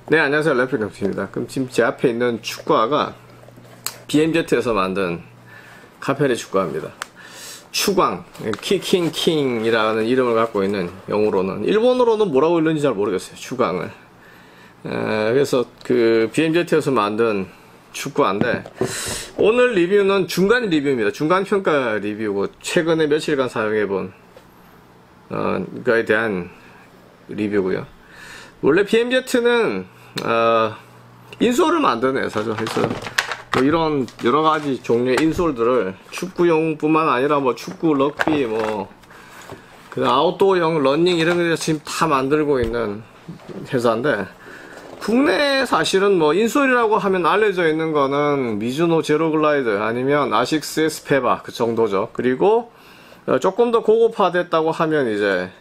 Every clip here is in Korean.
네, 안녕하세요. 래프링입니다. 그럼 지금 제 앞에 있는 축구화가 BMZ에서 만든 카페레 축구화입니다. 추광, 키킹킹이라는 이름을 갖고 있는 영어로는, 일본어로는 뭐라고 읽는지 잘 모르겠어요. 추광을. 그래서 그 BMZ에서 만든 축구화인데, 오늘 리뷰는 중간 리뷰입니다. 중간 평가 리뷰고, 최근에 며칠간 사용해본 거에 대한 리뷰고요. 원래 BMZ는 인솔을 만드는 회사죠. 그래서 뭐 이런 여러가지 종류의 인솔들을 축구용 뿐만 아니라 뭐 축구, 럭비, 뭐 아웃도어용 러닝 이런 거 지금 다 만들고 있는 회사인데, 국내에 사실은 뭐 인솔이라고 하면 알려져 있는 거는 미즈노 제로글라이드 아니면 아식스의 스페바 그 정도죠. 그리고 조금 더 고급화됐다고 하면 이제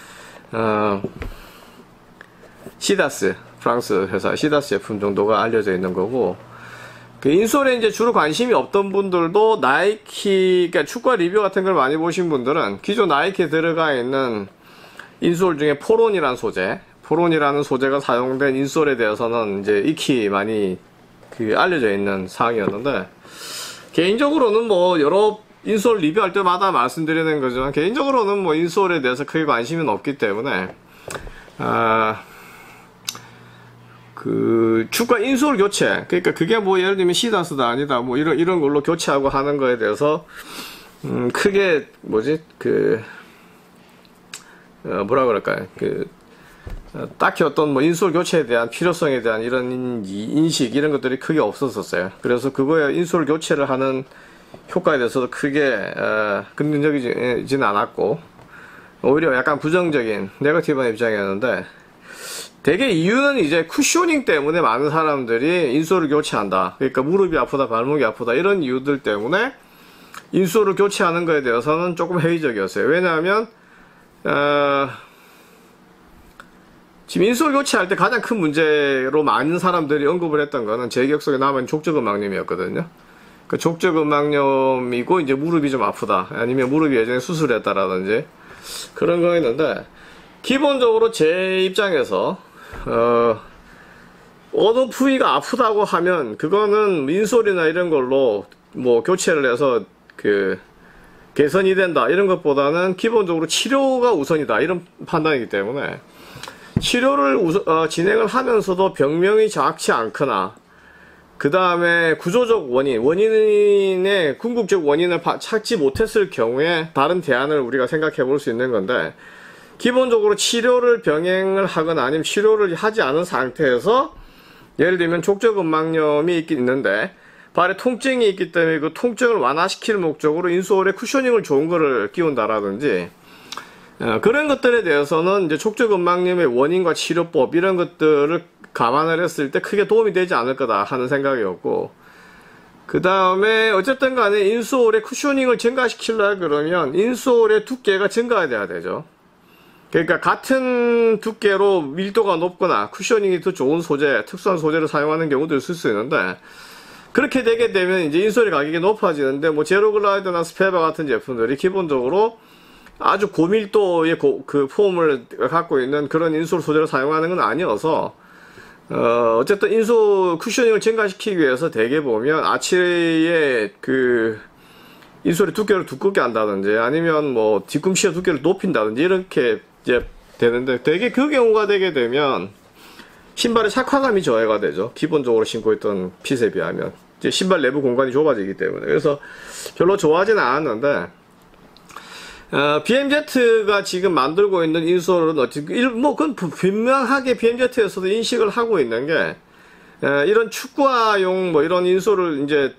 시다스, 프랑스 회사 시다스 제품 정도가 알려져 있는 거고, 그 인솔에 이제 주로 관심이 없던 분들도 나이키, 그러니까 축구 리뷰 같은 걸 많이 보신 분들은 기존 나이키에 들어가 있는 인솔 중에 포론이라는 소재가 사용된 인솔에 대해서는 이제 익히 많이 알려져 있는 사항이었는데, 개인적으로는 뭐 여러 인솔 리뷰할 때마다 말씀드리는 거지만, 개인적으로는 뭐 인솔에 대해서 크게 관심은 없기 때문에 그 축구화 인솔 교체, 그러니까 그게 뭐 예를 들면 시다스다 아니다 뭐 이런 걸로 교체하고 하는 거에 대해서 크게 뭐라 그럴까요? 딱히 어떤 뭐 인솔 교체에 대한 필요성에 대한 이런 인식 이런 것들이 크게 없었었어요. 그래서 그거에 인솔 교체를 하는 효과에 대해서도 크게 긍정적이지는 않았고, 오히려 약간 부정적인 네거티브한 입장이었는데, 대개 이유는 이제 쿠셔닝 때문에 많은 사람들이 인솔을 교체한다. 그러니까 무릎이 아프다, 발목이 아프다 이런 이유들 때문에 인솔을 교체하는 거에 대해서는 조금 회의적이었어요. 왜냐하면 지금 인솔 교체할 때 가장 큰 문제로 많은 사람들이 언급을 했던 거는 제 기억 속에 남은 족저근막염이었거든요. 그 족저근막염이고 이제 무릎이 좀 아프다, 아니면 무릎이 예전에 수술했다라든지 그런 거였는데, 기본적으로 제 입장에서 어느 부위가 아프다고 하면 그거는 인솔이나 이런 걸로 뭐 교체를 해서 개선이 된다 이런 것보다는 기본적으로 치료가 우선이다 이런 판단이기 때문에, 치료를 진행을 하면서도 병명이 정확치 않거나, 그 다음에 구조적 원인의 궁극적 원인을 찾지 못했을 경우에 다른 대안을 우리가 생각해 볼 수 있는 건데, 기본적으로 치료를 병행을 하거나 아니면 치료를 하지 않은 상태에서 예를 들면 족저근막염이 있는데 발에 통증이 있기 때문에 그 통증을 완화시킬 목적으로 인솔에 쿠셔닝을 좋은 거를 끼운다라든지, 그런 것들에 대해서는 이제 족저근막염의 원인과 치료법 이런 것들을 감안을 했을 때 크게 도움이 되지 않을 거다 하는 생각이었고, 그 다음에 어쨌든 간에 인솔의 쿠셔닝을 증가시키려 그러면 인솔의 두께가 증가해야 되죠. 그러니까 같은 두께로 밀도가 높거나 쿠셔닝이 더 좋은 소재, 특수한 소재를 사용하는 경우도 있을 수 있는데, 그렇게 되게 되면 이제 인솔의 가격이 높아지는데, 뭐 제로글라이드나 스페바 같은 제품들이 기본적으로 아주 고밀도의 그 폼을 갖고 있는 그런 인솔 소재를 사용하는 건 아니어서, 어쨌든 인솔 쿠셔닝을 증가시키기 위해서 대개 보면 아치의 인솔의 두께를 두껍게 한다든지 아니면 뭐 뒤꿈치의 두께를 높인다든지 이렇게 이제 되는데, 되게 그 경우가 되게 되면 신발의 착화감이 저해가 되죠. 기본적으로 신고 있던 핏에 비하면 이제 신발 내부 공간이 좁아지기 때문에. 그래서 별로 좋아하지는 않았는데, BMZ가 지금 만들고 있는 인솔은 뭐 그건 분명하게 BMZ에서도 인식을 하고 있는 게, 이런 축구화용 뭐 이런 인솔을 이제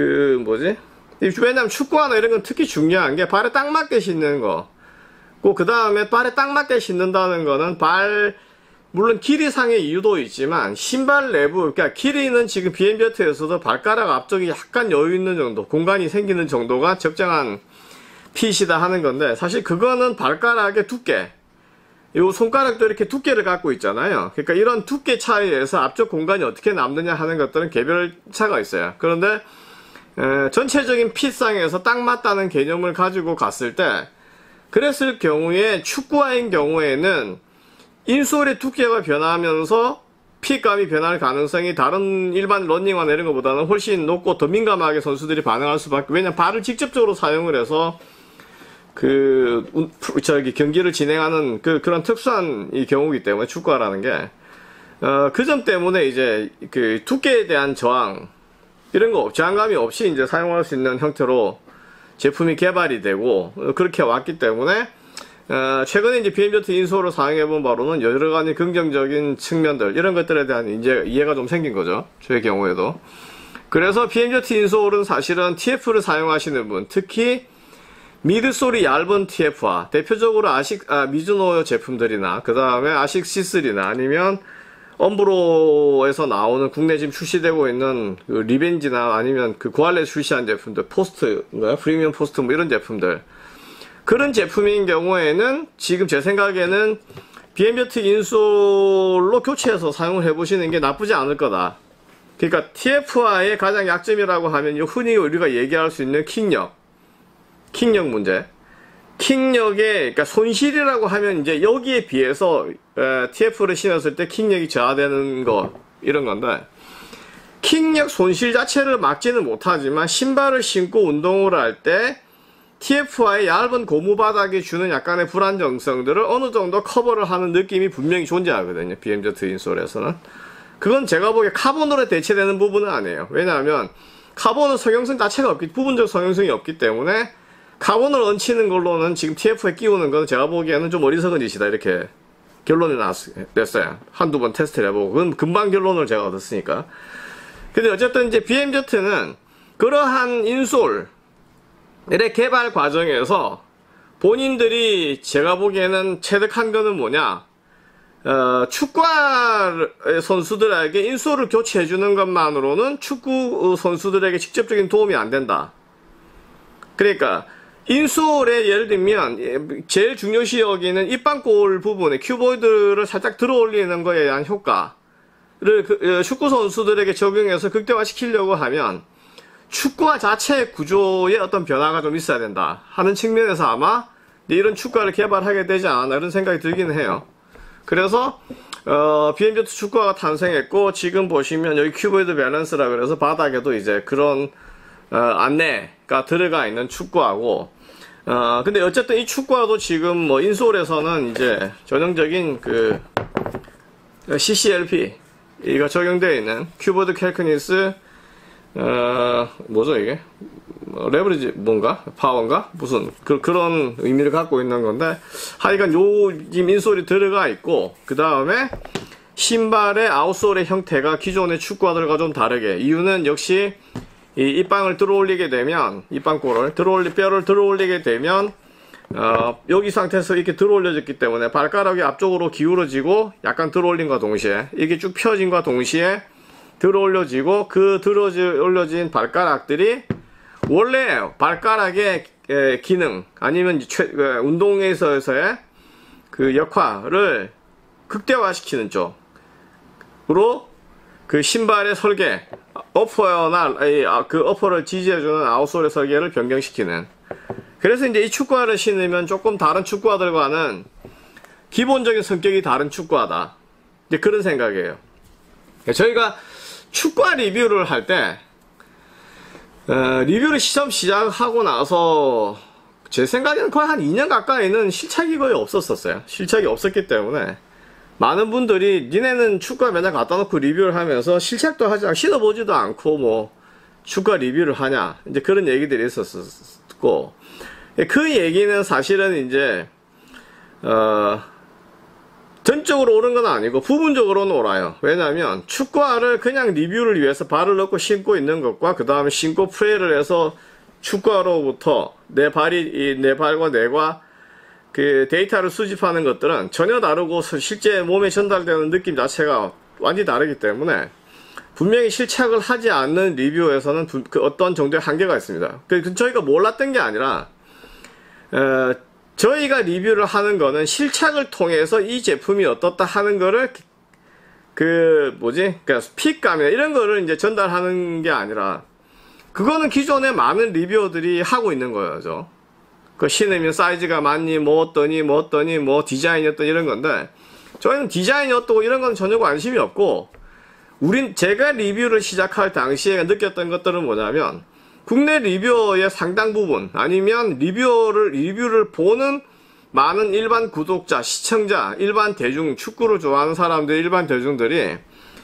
왜냐면 축구화나 이런 건 특히 중요한 게 발에 딱 맞게 신는 거. 그 다음에 발에 딱 맞게 신는다는 거는 물론 길이상의 이유도 있지만 신발 내부, 그러니까 길이는 지금 BMZ에서도 발가락 앞쪽이 약간 여유 있는 정도, 공간이 생기는 정도가 적정한 핏이다 하는 건데, 사실 그거는 발가락의 두께, 요 손가락도 이렇게 두께를 갖고 있잖아요. 그러니까 이런 두께 차이에서 앞쪽 공간이 어떻게 남느냐 하는 것들은 개별차가 있어요. 그런데 전체적인 핏상에서 딱 맞다는 개념을 가지고 갔을 때, 그랬을 경우에 축구화인 경우에는 인솔의 두께가 변하면서 핏감이 변할 가능성이 다른 일반 러닝화나 이런 것보다는 훨씬 높고 더 민감하게 선수들이 반응할 수밖에. 왜냐면 발을 직접적으로 사용을 해서 경기를 진행하는 그런 특수한 이 경우이기 때문에 축구화라는 게, 그 점 때문에 이제 그 두께에 대한 저항, 이런 거, 저항감이 없이 이제 사용할 수 있는 형태로 제품이 개발이 되고, 그렇게 왔기 때문에, 최근에 이제 BMZ 인솔을 사용해본 바로는 여러 가지 긍정적인 측면들, 이런 것들에 대한 이제 이해가 좀 생긴 거죠. 저의 경우에도. 그래서 BMZ 인솔은 사실은 TF를 사용하시는 분, 특히 미드솔이 얇은 TF화, 대표적으로 미즈노 제품들이나, 그 다음에 아식 C3나 아니면 엄브로에서 나오는 국내 지금 출시되고 있는 그 리벤지나 아니면 그 고알레 출시한 제품들, 포스트인가요? 프리미엄 포스트 뭐 이런 제품들. 그런 제품인 경우에는 지금 제 생각에는 BMZ 인솔로 교체해서 사용을 해보시는 게 나쁘지 않을 거다. 그러니까 TF화의 가장 약점이라고 하면 흔히 우리가 얘기할 수 있는 킥력 문제. 킥력의, 그러니까 손실이라고 하면 이제 여기에 비해서 TF를 신었을 때 킥력이 저하되는 거, 이런 건데, 킥력 손실 자체를 막지는 못하지만 신발을 신고 운동을 할 때 TF와의 얇은 고무 바닥이 주는 약간의 불안정성들을 어느 정도 커버를 하는 느낌이 분명히 존재하거든요. BMZ 인솔에서는. 그건 제가 보기에 카본으로 대체되는 부분은 아니에요. 왜냐하면 카본은 성형성 자체가 부분적 성형성이 없기 때문에 카본을 얹히는 걸로는 지금 TF에 끼우는 건 제가 보기에는 좀 어리석은 짓이다, 이렇게 결론이 냈어요. 한두 번 테스트를 해보고. 그건 금방 결론을 제가 얻었으니까. 근데 어쨌든 이제 BMZ는 그러한 인솔 의 개발 과정에서 본인들이 제가 보기에는 체득한 거는 뭐냐, 축구화 선수들에게 인솔을 교체해주는 것만으로는 축구 선수들에게 직접적인 도움이 안 된다. 그러니까 인솔에 예를 들면 제일 중요시 여기는 입방골 부분에 큐보이드를 살짝 들어 올리는 거에 대한 효과를 축구 선수들에게 적용해서 극대화시키려고 하면 축구화 자체의 구조에 어떤 변화가 좀 있어야 된다 하는 측면에서 아마 이런 축구화를 개발하게 되지 않았나 이런 생각이 들기는 해요. 그래서 BMZ 축구화가 탄생했고, 지금 보시면 여기 큐보이드 밸런스라 그래서 바닥에도 이제 그런 안내가 들어가 있는 축구화고, 근데 어쨌든 이 축구화도 지금 뭐 인솔에서는 이제 전형적인 그 CCLP 이거 적용되어 있는 큐보이드 캘크니스 뭐죠 이게? 레버리지 뭔가? 파워인가? 무슨 그런 의미를 갖고 있는 건데, 하여간 요 인솔이 들어가 있고, 그 다음에 신발의 아웃솔의 형태가 기존의 축구화들과 좀 다르게, 이유는 역시 이 입방을 들어올리게 되면, 입방골을 뼈를 들어올리게 되면 여기 상태에서 이렇게 들어올려졌기 때문에 발가락이 앞쪽으로 기울어지고 약간 들어올림과 동시에 이게 쭉 펴짐과 동시에 들어올려지고, 그 들어올려진 발가락들이 원래 발가락의 기능 아니면 운동에서의 그 역할을 극대화시키는 쪽으로 그 신발의 설계, 어퍼나 그 어퍼를 지지해주는 아웃솔의 설계를 변경시키는. 그래서 이제 이 축구화를 신으면 조금 다른 축구화들과는 기본적인 성격이 다른 축구화다, 이제 그런 생각이에요. 저희가 축구화 리뷰를 할 때 리뷰를 시작하고 나서 제 생각에는 거의 한 2년 가까이는 실착이 거의 없었어요. 실착이 없었기 때문에 많은 분들이 니네는 축구화 매장 갖다 놓고 리뷰를 하면서 실착도 하지 않고 신어보지도 않고 뭐 축구화 리뷰를 하냐, 이제 그런 얘기들이 있었고, 그 얘기는 사실은 이제 전적으로 옳은 건 아니고 부분적으로는 옳아요. 왜냐하면 축구화를 그냥 리뷰를 위해서 발을 넣고 신고 있는 것과 그 다음에 신고 프레이를 해서 축구화로부터 내 발과 뇌가 그 데이터를 수집하는 것들은 전혀 다르고 실제 몸에 전달되는 느낌 자체가 완전히 다르기 때문에 분명히 실착을 하지 않는 리뷰에서는 그 어떤 정도의 한계가 있습니다. 저희가 몰랐던 게 아니라 저희가 리뷰를 하는 거는 실착을 통해서 이 제품이 어떻다 하는 거를 그러니까 핏감이나 이런 거를 이제 전달하는 게 아니라, 그거는 기존에 많은 리뷰어들이 하고 있는 거죠. 그 신으면 사이즈가 맞니, 뭐 어떠니, 뭐 디자인이 어떠니 이런 건데, 저희는 디자인이 어떠고 이런 건 전혀 관심이 없고, 제가 리뷰를 시작할 당시에 느꼈던 것들은 뭐냐면, 국내 리뷰어의 상당 부분, 아니면 리뷰를 보는 많은 일반 구독자, 시청자, 일반 대중, 축구를 좋아하는 사람들, 일반 대중들이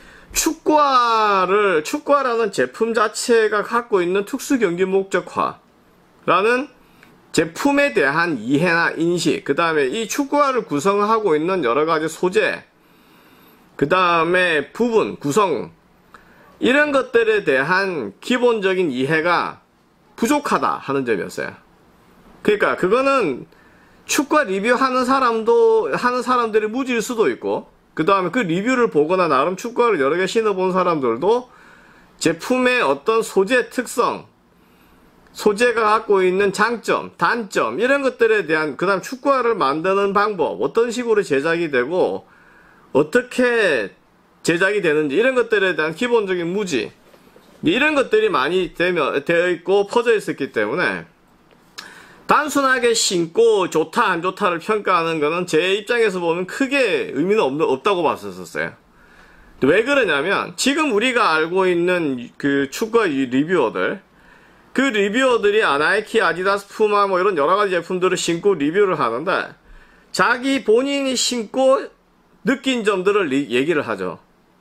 축구화라는 제품 자체가 갖고 있는 특수 경기 목적화라는 제품에 대한 이해나 인식, 그 다음에 이 축구화를 구성하고 있는 여러 가지 소재, 그 다음에 부분, 구성, 이런 것들에 대한 기본적인 이해가 부족하다 하는 점이었어요. 그러니까 그거는 축구화 리뷰하는 사람들이 무지일 수도 있고, 그 다음에 그 리뷰를 보거나 나름 축구화를 여러 개 신어본 사람들도 제품의 어떤 소재 특성, 소재가 갖고 있는 장점, 단점, 이런 것들에 대한, 그 다음 축구화를 만드는 방법, 어떤 식으로 제작이 되고 어떻게 제작이 되는지, 이런 것들에 대한 기본적인 무지, 이런 것들이 많이 되어 있고 퍼져 있었기 때문에 단순하게 신고 좋다 안 좋다를 평가하는 거는 제 입장에서 보면 크게 의미는 없다고 봤었어요. 왜 그러냐면, 지금 우리가 알고 있는 그 축구화 리뷰어들, 그 리뷰어들이 나이키, 아디다스, 푸마 뭐 이런 여러 가지 제품들을 신고 리뷰를 하는데, 자기 본인이 신고 느낀 점들을 얘기를 하죠.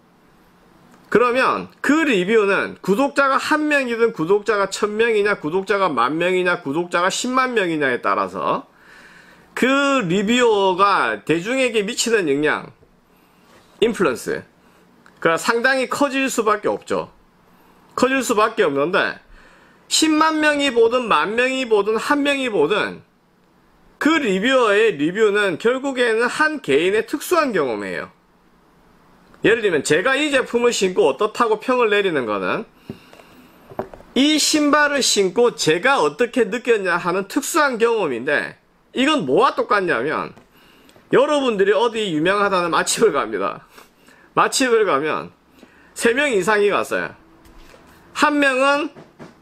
그러면 그 리뷰는 구독자가 1명이든 구독자가 1000명이냐, 구독자가 10,000명이냐, 구독자가 10만 명이냐에 따라서 그 리뷰어가 대중에게 미치는 영향, 인플루언스, 그러니까 상당히 커질 수밖에 없죠. 커질 수밖에 없는데, 10만 명이 보든 10,000명이 보든 1명이 보든 그 리뷰어의 리뷰는 결국에는 한 개인의 특수한 경험이에요. 예를 들면 제가 이 제품을 신고 어떻다고 평을 내리는 거는 이 신발을 신고 제가 어떻게 느꼈냐 하는 특수한 경험인데, 이건 뭐와 똑같냐면, 여러분들이 어디 유명하다는 맛집을 갑니다. 맛집을 가면 3명 이상이 갔어요. 한 명은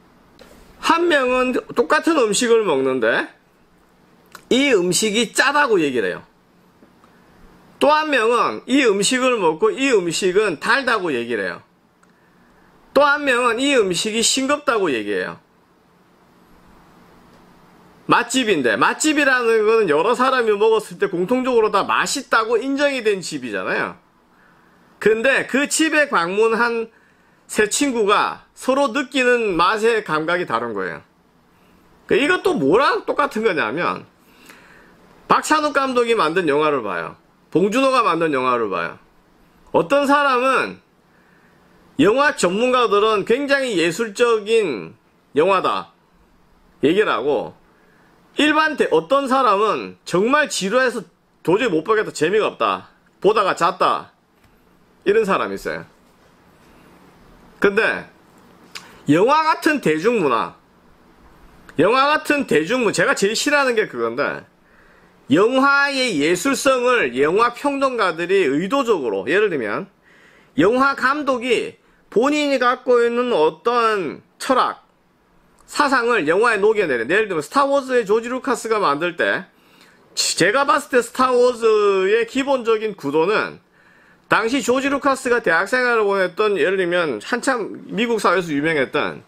똑같은 음식을 먹는데 이 음식이 짜다고 얘기를 해요. 또 한 명은 이 음식을 먹고 이 음식은 달다고 얘기를 해요. 또 한 명은 이 음식이 싱겁다고 얘기해요. 맛집인데, 맛집이라는 거는 여러 사람이 먹었을 때 공통적으로 다 맛있다고 인정이 된 집이잖아요. 근데 그 집에 방문한 세 친구가 서로 느끼는 맛의 감각이 다른 거예요. 이것도 뭐랑 똑같은 거냐면, 박찬욱 감독이 만든 영화를 봐요. 봉준호가 만든 영화를 봐요. 어떤 사람은, 영화 전문가들은 굉장히 예술적인 영화다 얘기를 하고, 어떤 사람은 정말 지루해서 도저히 못 보겠다, 재미가 없다, 보다가 잤다, 이런 사람이 있어요. 근데 영화 같은 대중문화, 제가 제일 싫어하는 게 그건데, 영화의 예술성을 영화 평론가들이 의도적으로, 예를 들면 영화 감독이 본인이 갖고 있는 어떤 철학, 사상을 영화에 녹여내는, 예를 들면 스타워즈의 조지 루카스가 만들 때, 제가 봤을 때 스타워즈의 기본적인 구도는 당시 조지 루카스가 대학생활을 보냈던, 예를 들면 한참 미국 사회에서 유명했던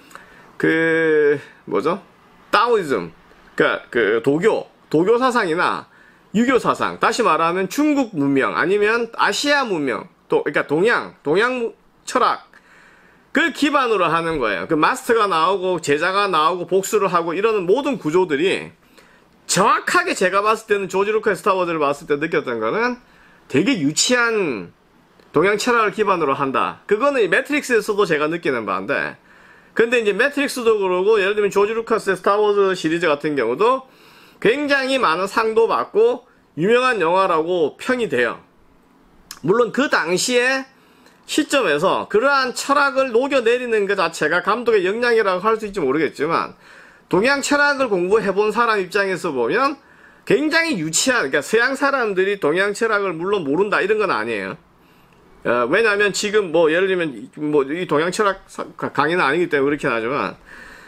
다오이즘, 그 도교 사상이나 유교 사상, 다시 말하면 중국 문명 아니면 아시아 문명, 그러니까 동양 철학, 그걸 기반으로 하는 거예요. 그 마스터가 나오고 제자가 나오고 복수를 하고 이러는 모든 구조들이, 정확하게 제가 봤을 때는 조지 루카스 스타워즈를 봤을 때 느꼈던 거는 되게 유치한 동양 철학을 기반으로 한다. 그거는 매트릭스에서도 제가 느끼는 바인데, 근데 이제 매트릭스도 그러고, 예를 들면 조지 루카스의 스타워즈 시리즈 같은 경우도 굉장히 많은 상도 받고 유명한 영화라고 평이 돼요. 물론 그 당시에 시점에서 그러한 철학을 녹여내리는 것 자체가 감독의 역량이라고 할 수 있을지 모르겠지만, 동양 철학을 공부해본 사람 입장에서 보면 굉장히 유치한, 그러니까 서양 사람들이 동양 철학을 물론 모른다 이런 건 아니에요. 왜냐하면 지금 예를 들면 이 동양 철학 강의는 아니기 때문에 그렇긴 하지만,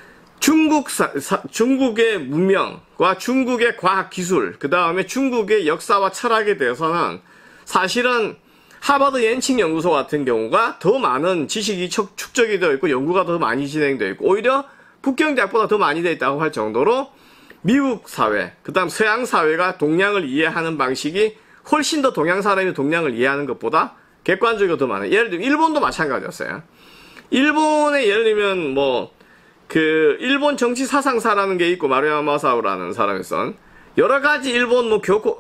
중국의 문명과 중국의 과학 기술, 그 다음에 중국의 역사와 철학에 대해서는 사실은 하버드 옌칭 연구소 같은 경우가 더 많은 지식이 축적이 되어 있고 연구가 더 많이 진행되어 있고 오히려 북경대학보다 더 많이 되어 있다고 할 정도로 미국 사회, 그 다음 서양 사회가 동양을 이해하는 방식이 훨씬 더 동양 사람이 동양을 이해하는 것보다 객관적으로 더 많아요. 예를 들면 일본도 마찬가지였어요. 일본에 예를 들면 일본 정치 사상사라는 게 있고 마루야마 마사오라는 사람이 쓴 여러 가지 일본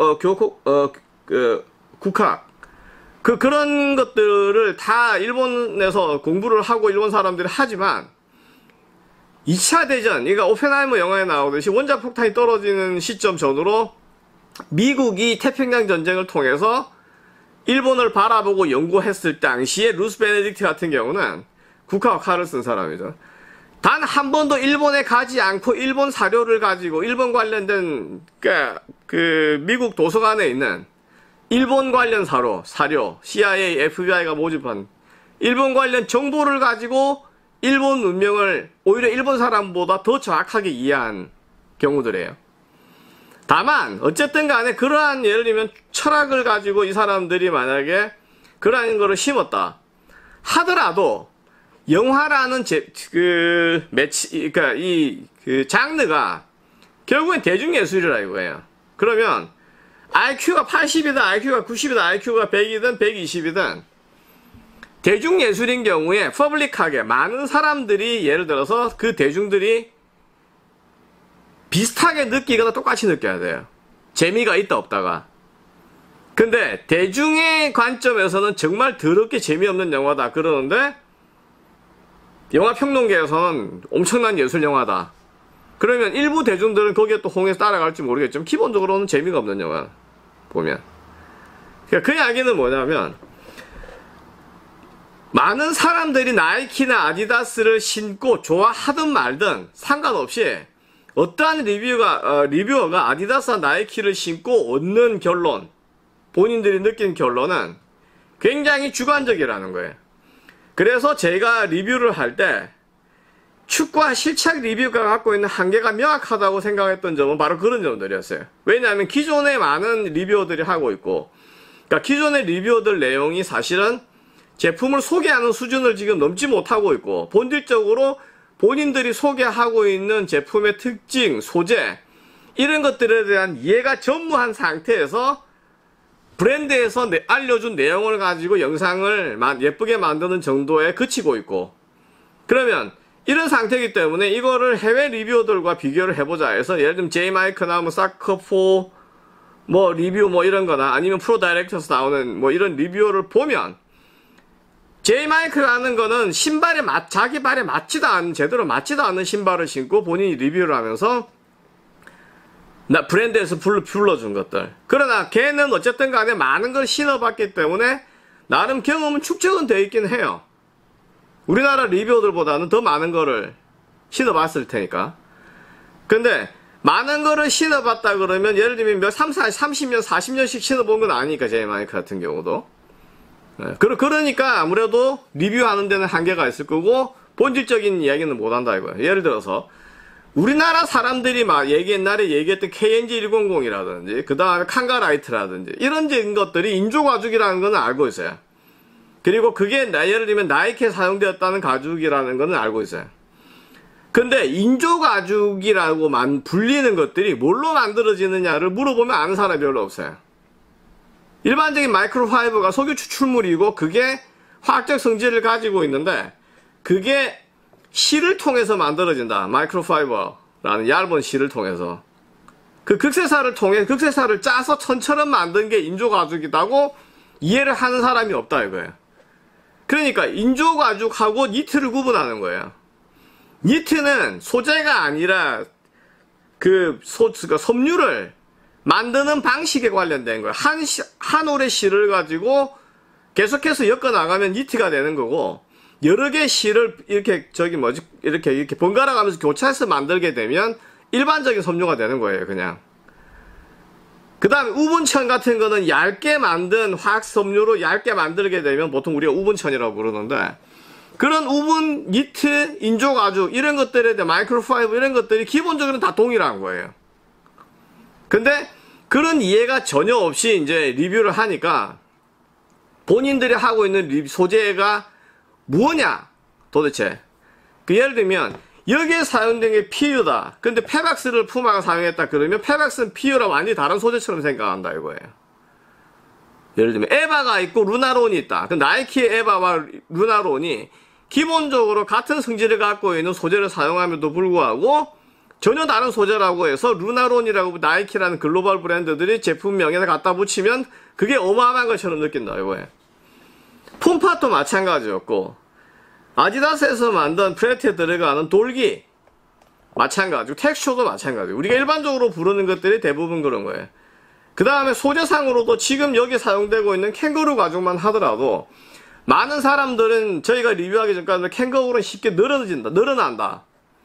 국학 그런 것들을 다 일본에서 공부를 하고 일본 사람들이 하지만 2차 대전, 그러니까 오펜하이머 영화에 나오듯이 원자폭탄이 떨어지는 시점 전후로 미국이 태평양 전쟁을 통해서 일본을 바라보고 연구했을 당시에 루스 베네딕트 같은 경우는 국학화를 쓴 사람이죠. 단 한 번도 일본에 가지 않고 일본 사료를 가지고 일본 관련된 미국 도서관에 있는 일본 관련 사료, CIA, FBI가 모집한 일본 관련 정보를 가지고 일본 문명을 오히려 일본 사람보다 더 정확하게 이해한 경우들이에요. 다만 어쨌든 간에 그러한 예를 들면 철학을 가지고 이 사람들이 만약에 그러한 거를 심었다 하더라도 영화라는 장르가 결국엔 대중예술이라 이거예요. 그러면 IQ가 80이든 IQ가 90이든 IQ가 100이든 120이든 대중예술인 경우에 퍼블릭하게 많은 사람들이 예를 들어서 그 대중들이 비슷하게 느끼거나 똑같이 느껴야 돼요. 재미가 있다 없다가. 근데 대중의 관점에서는 정말 더럽게 재미없는 영화다 그러는데 영화평론계에서는 엄청난 예술 영화다. 그러면 일부 대중들은 거기에 또 홍해서 따라갈지 모르겠지만 기본적으로는 재미가 없는 영화 보면. 그러니까 그 이야기는 뭐냐면 많은 사람들이 나이키나 아디다스를 신고 좋아하든 말든 상관없이 어떠한 리뷰어가 아디다스와 나이키를 신고 얻는 결론, 본인들이 느낀 결론은 굉장히 주관적이라는 거예요. 그래서 제가 리뷰를 할 때 축구와 실착 리뷰가 갖고 있는 한계가 명확하다고 생각했던 점은 바로 그런 점들이었어요. 왜냐하면 기존에 많은 리뷰어들이 하고 있고, 그러니까 기존의 리뷰어들 내용이 사실은 제품을 소개하는 수준을 지금 넘지 못하고 있고, 본질적으로 본인들이 소개하고 있는 제품의 특징, 소재, 이런 것들에 대한 이해가 전무한 상태에서 브랜드에서 알려준 내용을 가지고 영상을 예쁘게 만드는 정도에 그치고 있고, 그러면 이런 상태이기 때문에 이거를 해외 리뷰어들과 비교를 해보자 해서 예를 들면 제이마이크나 사커4 리뷰 이런 거나 아니면 프로 다이렉터스 나오는 이런 리뷰어를 보면 제이마이크라는 거는 신발에 자기 발에 제대로 맞지도 않는 신발을 신고 본인이 리뷰를 하면서 브랜드에서 불러준 것들. 그러나 걔는 어쨌든 간에 많은 걸 신어봤기 때문에 나름 경험은 축적은 되어 있긴 해요. 우리나라 리뷰어들보다는 더 많은 거를 신어봤을 테니까. 근데 많은 거를 신어봤다 그러면 예를 들면 30년, 40년씩 신어본 건 아니니까 제이마이크 같은 경우도. 그러니까 아무래도 리뷰하는 데는 한계가 있을 거고 본질적인 이야기는 못한다 이거예요. 예를 들어서 우리나라 사람들이 옛날에 얘기했던 KNG100이라든지 그 다음에 칸가라이트라든지 이런 것들이 인조가죽이라는 건 알고 있어요. 그리고 그게 예를 들면 나이키에 사용되었다는 가죽이라는 건 알고 있어요. 근데 인조가죽이라고 불리는 것들이 뭘로 만들어지느냐를 물어보면 아는 사람이 별로 없어요. 일반적인 마이크로파이버가 석유 추출물이고 그게 화학적 성질을 가지고 있는데 그게 실을 통해서 만들어진다. 마이크로파이버라는 얇은 실을 통해서. 그 극세사를 짜서 천처럼 만든 게 인조가죽이라고 이해를 하는 사람이 없다 이거예요. 그러니까 인조가죽하고 니트를 구분하는 거예요. 니트는 소재가 아니라 섬유를 만드는 방식에 관련된 거예요. 한 올의 실을 가지고 계속해서 엮어 나가면 니트가 되는 거고, 여러 개의 실을 이렇게 번갈아 가면서 교차해서 만들게 되면 일반적인 섬유가 되는 거예요, 그냥. 그 다음에 우분천 같은 거는 얇게 만든 화학 섬유로 얇게 만들게 되면 보통 우리가 우분천이라고 부르는데, 그런 우분, 니트, 인조가죽 이런 것들에 대한 마이크로파이버 이런 것들이 기본적으로는 다 동일한 거예요. 근데 그런 이해가 전혀 없이 이제 리뷰를 하니까 본인들이 하고 있는 소재가 뭐냐 도대체. 그 예를 들면 여기에 사용된 게 PU다. 근데 페박스를 푸마가 사용했다 그러면 페박스는 PU랑 완전히 다른 소재처럼 생각한다 이거예요. 예를 들면 에바가 있고 루나론이 있다. 그 나이키의 에바와 루나론이 기본적으로 같은 성질을 갖고 있는 소재를 사용함에도 불구하고 전혀 다른 소재라고 해서 루나론이라고 나이키라는 글로벌 브랜드들이 제품명에다 갖다 붙이면 그게 어마어마한 것처럼 느낀다 이거예요. 폼팟도 마찬가지였고 아디다스에서 만든 프레트에 들어가는 돌기 마찬가지고 텍스처도 마찬가지고 우리가 일반적으로 부르는 것들이 대부분 그런 거예요. 그 다음에 소재상으로도 지금 여기 사용되고 있는 캥거루 가죽만 하더라도 많은 사람들은 저희가 리뷰하기 전까지 캥거루는 쉽게 늘어난다.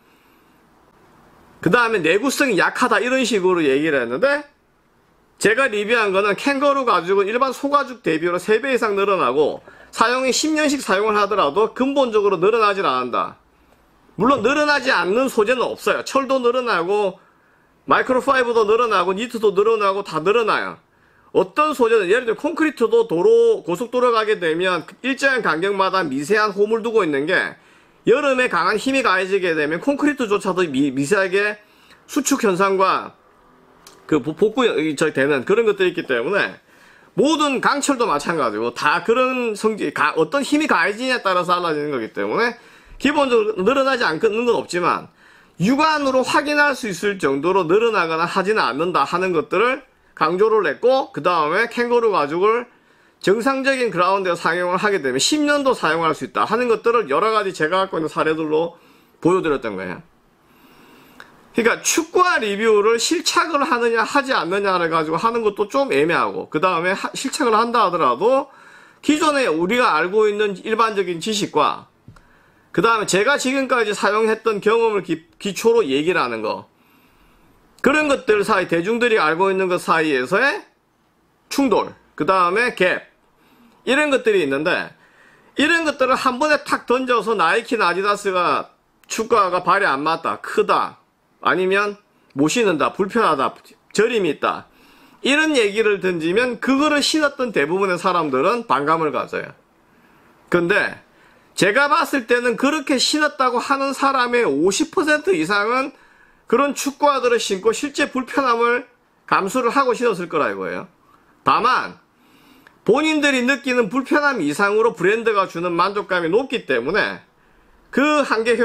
그 다음에 내구성이 약하다 이런 식으로 얘기를 했는데 제가 리뷰한 거는 캥거루 가죽은 일반 소가죽 대비로 3배 이상 늘어나고 사용이 10년씩 사용을 하더라도 근본적으로 늘어나질 않는다. 물론 늘어나지 않는 소재는 없어요. 철도 늘어나고 마이크로파이버도 늘어나고 니트도 늘어나고 다 늘어나요. 어떤 소재는 예를 들어 콘크리트도 고속도로 가게 되면 일정한 간격마다 미세한 홈을 두고 있는 게 여름에 강한 힘이 가해지게 되면 콘크리트조차도 미세하게 수축 현상과 그 되는 그런 것들이 있기 때문에 모든 강철도 마찬가지고 다 그런 어떤 힘이 가해지냐에 따라서 달라지는 거기 때문에 기본적으로 늘어나지 않는 건 없지만 육안으로 확인할 수 있을 정도로 늘어나거나 하지는 않는다 하는 것들을 강조를 했고 그 다음에 캥거루 가죽을 정상적인 그라운드에 사용을 하게 되면 10년도 사용할 수 있다 하는 것들을 여러가지 제가 갖고 있는 사례들로 보여드렸던 거예요. 그러니까 축구화 리뷰를 실착을 하느냐 하지 않느냐를 가지고 하는 것도 좀 애매하고 그 다음에 실착을 한다 하더라도 기존에 우리가 알고 있는 일반적인 지식과 그 다음에 제가 지금까지 사용했던 경험을 기초로 얘기를 하는 거 그런 것들 사이 대중들이 알고 있는 것 사이에서의 충돌 그 다음에 갭 이런 것들이 있는데 이런 것들을 한 번에 탁 던져서 나이키나 아디다스가 축구화가 발이 안 맞다 크다 아니면 못 신는다 불편하다 저림이 있다 이런 얘기를 던지면 그거를 신었던 대부분의 사람들은 반감을 가져요. 근데 제가 봤을 때는 그렇게 신었다고 하는 사람의 50% 이상은 그런 축구화들을 신고 실제 불편함을 감수를 하고 신었을 거라 이거예요. 다만 본인들이 느끼는 불편함 이상으로 브랜드가 주는 만족감이 높기 때문에 그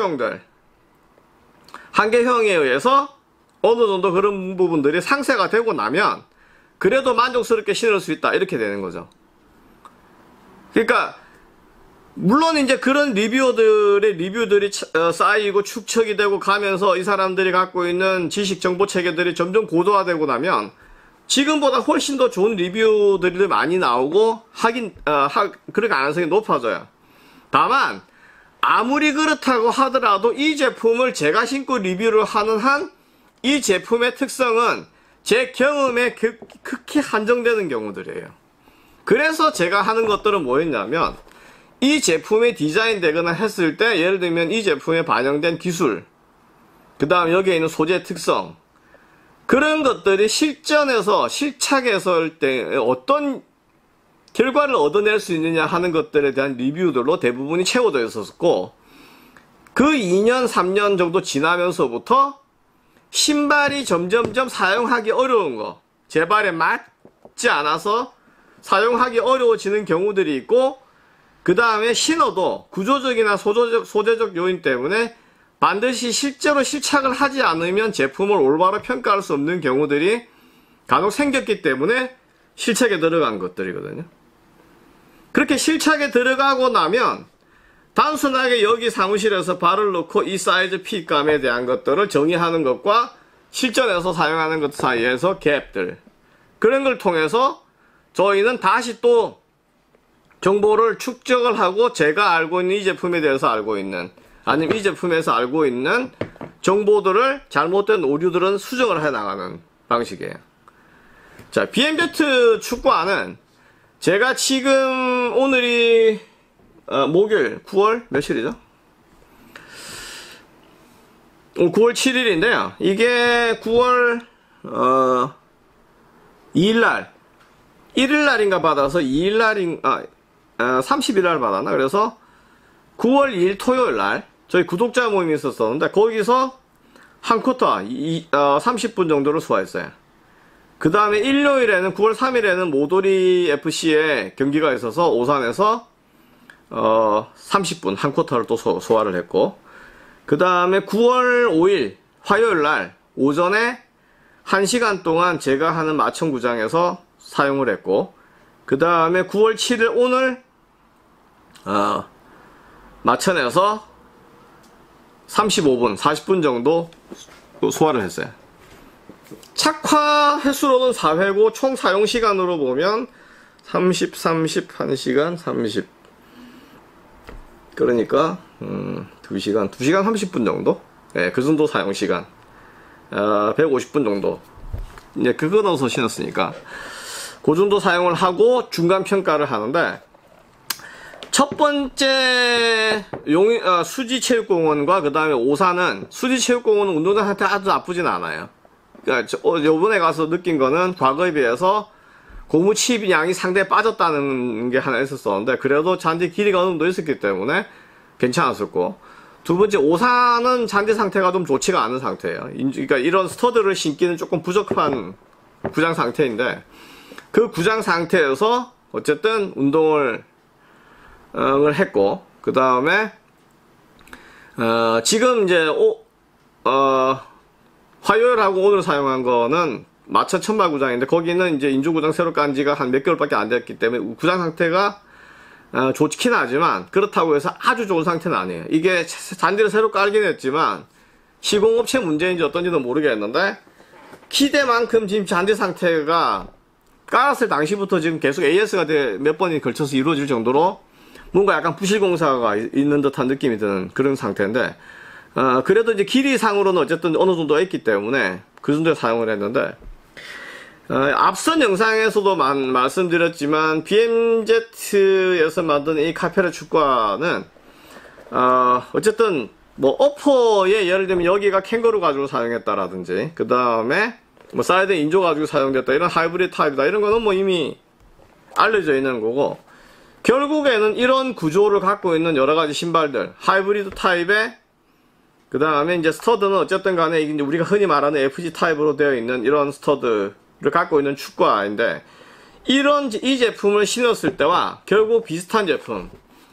한계형에 의해서 어느 정도 그런 부분들이 상쇄가 되고 나면 그래도 만족스럽게 신을 수 있다 이렇게 되는 거죠. 그러니까 물론 이제 그런 리뷰들이 쌓이고 축적이 되고 가면서 이 사람들이 갖고 있는 지식 정보 체계들이 점점 고도화되고 나면 지금보다 훨씬 더 좋은 리뷰들이 많이 나오고 그럴 가능성이 높아져요. 다만 아무리 그렇다고 하더라도 이 제품을 제가 신고 리뷰를 하는 한 이 제품의 특성은 제 경험에 극히 한정되는 경우들이에요. 그래서 제가 하는 것들은 뭐였냐면 이 제품이 디자인되거나 했을 때 예를 들면 이 제품에 반영된 기술 그 다음 여기에 있는 소재 특성 그런 것들이 실전에서 실착해서 할 때 어떤 결과를 얻어낼 수 있느냐 하는 것들에 대한 리뷰들로 대부분이 채워져 있었고 그 2년 3년 정도 지나면서부터 신발이 점점점 사용하기 어려운 거 제 발에 맞지 않아서 사용하기 어려워지는 경우들이 있고 그 다음에 신어도 구조적이나 소재적 요인 때문에 반드시 실제로 실착을 하지 않으면 제품을 올바로 평가할 수 없는 경우들이 간혹 생겼기 때문에 실착에 들어간 것들이거든요. 그렇게 실착에 들어가고 나면 단순하게 여기 사무실에서 발을 넣고 이 사이즈 핏감에 대한 것들을 정의하는 것과 실전에서 사용하는 것 사이에서 갭들 그런 걸 통해서 저희는 다시 또 정보를 축적을 하고 제가 알고 있는 이 제품에 대해서 알고 있는 아니면 이 제품에서 알고 있는 정보들을 잘못된 오류들은 수정을 해 나가는 방식이에요. 자, BMZ 축구화는 제가 지금 오늘이 목요일 9월 며칠이죠? 9월 7일인데요. 이게 9월 2일날 1일날인가 받아서 2일날인 30일 날 받았나? 그래서 9월 2일 토요일 날 저희 구독자 모임이 있었었는데 거기서 한 쿼터 30분 정도를 소화했어요. 그 다음에 일요일에는 9월 3일에는 모도리 FC의 경기가 있어서 오산에서 30분 한 쿼터를 또 소화를 했고, 그 다음에 9월 5일 화요일 날 오전에 1시간 동안 제가 하는 마천구장에서 사용을 했고, 그 다음에 9월 7일 오늘 마천에서 35분 40분 정도 소화를 했어요. 착화 횟수로는 4회고 총 사용 시간으로 보면 30, 1시간 30, 그러니까 2시간 30분 정도? 네, 그 정도 사용 시간. 150분 정도. 이제 그거 넣어서 신었으니까 그 정도 사용을 하고 중간 평가를 하는데, 첫 번째 수지체육공원과 그 다음에 오산은, 수지체육공원은 운동장 상태 아주 나쁘진 않아요. 그러니까 요번에 가서 느낀 거는 과거에 비해서 고무 칩 양이 상당히 빠졌다는 게 하나 있었었는데, 그래도 잔디 길이가 어느 정도 있었기 때문에 괜찮았었고, 두 번째 오산은 잔디 상태가 좀 좋지가 않은 상태예요. 그러니까 이런 스터드를 신기는 조금 부족한 구장 상태인데, 그 구장 상태에서 어쨌든 운동을 했고, 그 다음에 지금 이제 화요일하고 오늘 사용한 거는 마천 천마 구장인데, 거기는 이제 인조구장 새로 깐 지가 한 몇 개월밖에 안 됐기 때문에 구장 상태가 좋긴 하지만 그렇다고 해서 아주 좋은 상태는 아니에요. 이게 잔디를 새로 깔긴 했지만 시공업체 문제인지 어떤지는 모르겠는데, 기대만큼 지금 잔디 상태가 깔았을 당시부터 지금 계속 AS가 몇 번이 걸쳐서 이루어질 정도로 뭔가 약간 부실공사가 있는 듯한 느낌이 드는 그런 상태인데, 그래도 이제 길이상으로는 어쨌든 어느 정도 있기 때문에 그 정도에 사용을 했는데, 앞선 영상에서도 말씀드렸지만 BMZ에서 만든 이 카페라 축구화는 어쨌든 뭐 어퍼에 예를 들면 여기가 캥거루 가지고 사용했다라든지, 그 다음에 뭐 사이드 인조 가지고 사용됐다, 이런 하이브리드 타입이다, 이런 거는 뭐 이미 알려져 있는 거고, 결국에는 이런 구조를 갖고 있는 여러가지 신발들, 하이브리드 타입에 그 다음에 이제 스터드는 어쨌든 간에 이제 우리가 흔히 말하는 FG 타입으로 되어 있는 이런 스터드를 갖고 있는 축구화인데, 이 제품을 신었을 때와 결국 비슷한 제품,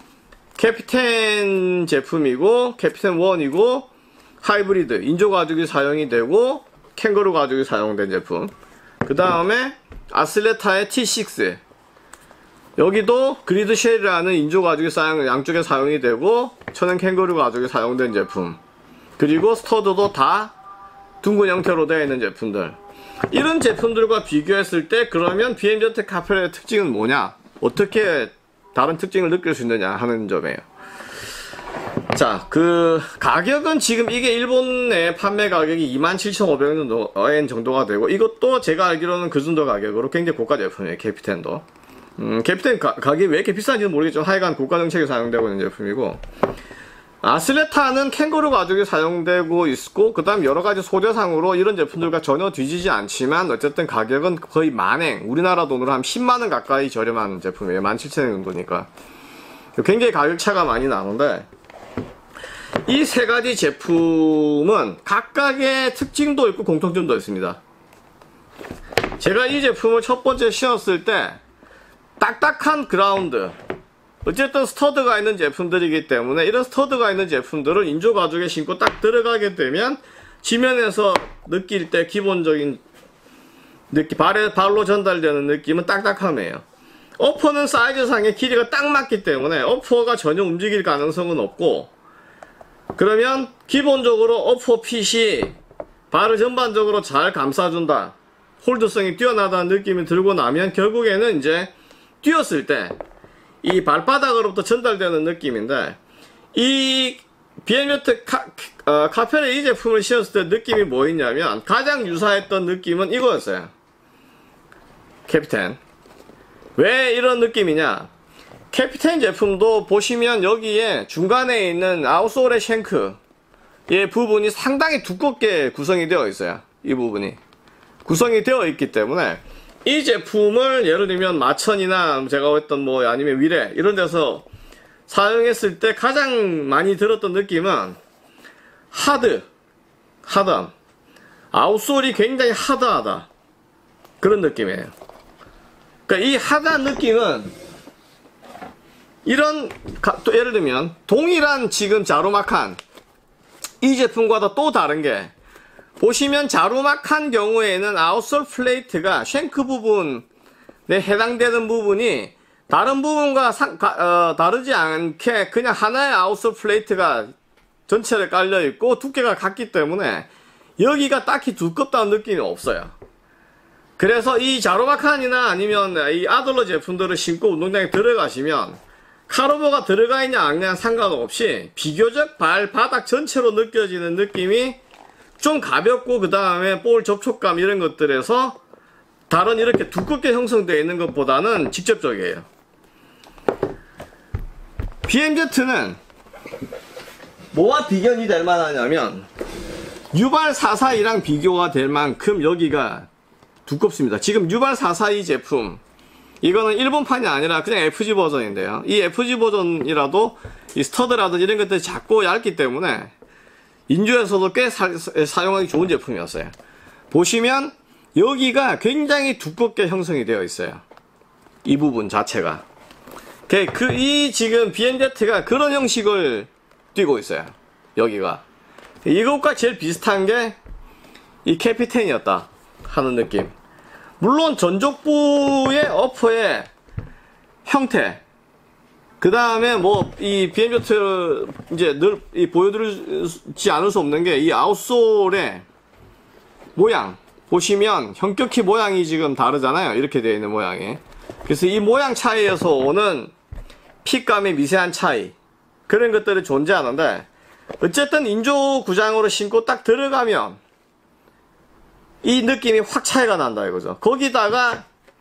캐피텐 제품이고 캐피텐 1이고 하이브리드 인조 가죽이 사용이 되고 캥거루 가죽이 사용된 제품, 그 다음에 아슬레타의 T6, 여기도 그리드 쉘이라는 인조 가죽이 양쪽에 사용이 되고 천연 캥거루 가죽이 사용된 제품, 그리고 스터드도 다 둥근 형태로 되어 있는 제품들, 이런 제품들과 비교했을 때 그러면 BMZ 카페라의 특징은 뭐냐, 어떻게 다른 특징을 느낄 수 있느냐 하는 점이에요. 자, 그 가격은 지금 이게 일본의 판매 가격이 27,500엔 정도가 되고, 이것도 제가 알기로는 그 정도 가격으로 굉장히 고가 제품이에요. 캐피텐도 캐피텐 가격이 왜 이렇게 비싼지는 모르겠지만 하여간 고가 정책에 사용되고 있는 제품이고, 아슬레타는 캥거루 가죽이 사용되고 있고, 그 다음 여러가지 소재상으로 이런 제품들과 전혀 뒤지지 않지만 어쨌든 가격은 거의 만행, 우리나라 돈으로 한 10만원 가까이 저렴한 제품이에요. 17,000원 정도니까 굉장히 가격 차가 많이 나는데, 이 세 가지 제품은 각각의 특징도 있고 공통점도 있습니다. 제가 이 제품을 첫 번째 신었을 때 딱딱한 그라운드, 어쨌든 스터드가 있는 제품들이기 때문에 이런 스터드가 있는 제품들을 인조 가죽에 신고 딱 들어가게 되면 지면에서 느낄 때 기본적인 느낌, 발로 전달되는 느낌은 딱딱함이에요. 어퍼는 사이즈상의 길이가 딱 맞기 때문에 어퍼가 전혀 움직일 가능성은 없고, 그러면 기본적으로 어퍼 핏이 발을 전반적으로 잘 감싸준다, 홀드성이 뛰어나다는 느낌이 들고 나면 결국에는 이제 뛰었을 때 이 발바닥으로부터 전달되는 느낌인데, 이 BMZ 카페라 이 제품을 신었을 때 느낌이 뭐였냐면, 가장 유사했던 느낌은 이거였어요. 캐피텐. 왜 이런 느낌이냐, 캐피텐 제품도 보시면 여기에 중간에 있는 아웃솔의 쉔크의 부분이 상당히 두껍게 구성이 되어 있어요. 이 부분이 구성이 되어 있기 때문에 이 제품을 예를 들면 마천이나 제가 했던 뭐 아니면 위례 이런 데서 사용했을 때 가장 많이 들었던 느낌은 하드함. 아웃솔이 굉장히 하드하다. 그런 느낌이에요. 그러니까 이 하드한 느낌은 이런 또 예를 들면 동일한 지금 자루막한 이 제품과도 또 다른 게 보시면 자루막한 경우에는 아웃솔 플레이트가 쉔크 부분에 해당되는 부분이 다른 부분과 다르지 않게 그냥 하나의 아웃솔 플레이트가 전체를 깔려 있고 두께가 같기 때문에 여기가 딱히 두껍다는 느낌이 없어요. 그래서 이 자루막한이나 아니면 이 아들러 제품들을 신고 운동장에 들어가시면 카르보가 들어가 있냐 안 있냐 상관없이 비교적 발바닥 전체로 느껴지는 느낌이 좀 가볍고 그 다음에 볼 접촉감 이런 것들에서 다른 이렇게 두껍게 형성되어 있는 것보다는 직접적이에요. BMZ는 뭐와 비견이 될 만하냐면 유발 442랑 비교가 될 만큼 여기가 두껍습니다. 지금 유발 442 제품 이거는 일본판이 아니라 그냥 FG 버전인데요. 이 FG 버전이라도 이 스터드라든지 이런 것들이 작고 얇기 때문에 인조에서도 꽤 사용하기 좋은 제품이었어요. 보시면 여기가 굉장히 두껍게 형성이 되어 있어요. 이 부분 자체가. 이 지금 BMZ가 그런 형식을 띄고 있어요. 여기가. 이것과 제일 비슷한 게 이 캐피텐이었다 하는 느낌. 물론 전족부의 어퍼의 형태, 그 다음에 뭐 이 BMZ 이제 늘 보여드리지 않을 수 없는 게 이 아웃솔의 모양 보시면 현격히 모양이 지금 다르잖아요. 이렇게 되어 있는 모양이. 그래서 이 모양 차이에서 오는 핏감의 미세한 차이 그런 것들이 존재하는데 어쨌든 인조 구장으로 신고 딱 들어가면 이 느낌이 확 차이가 난다 이거죠. 거기다가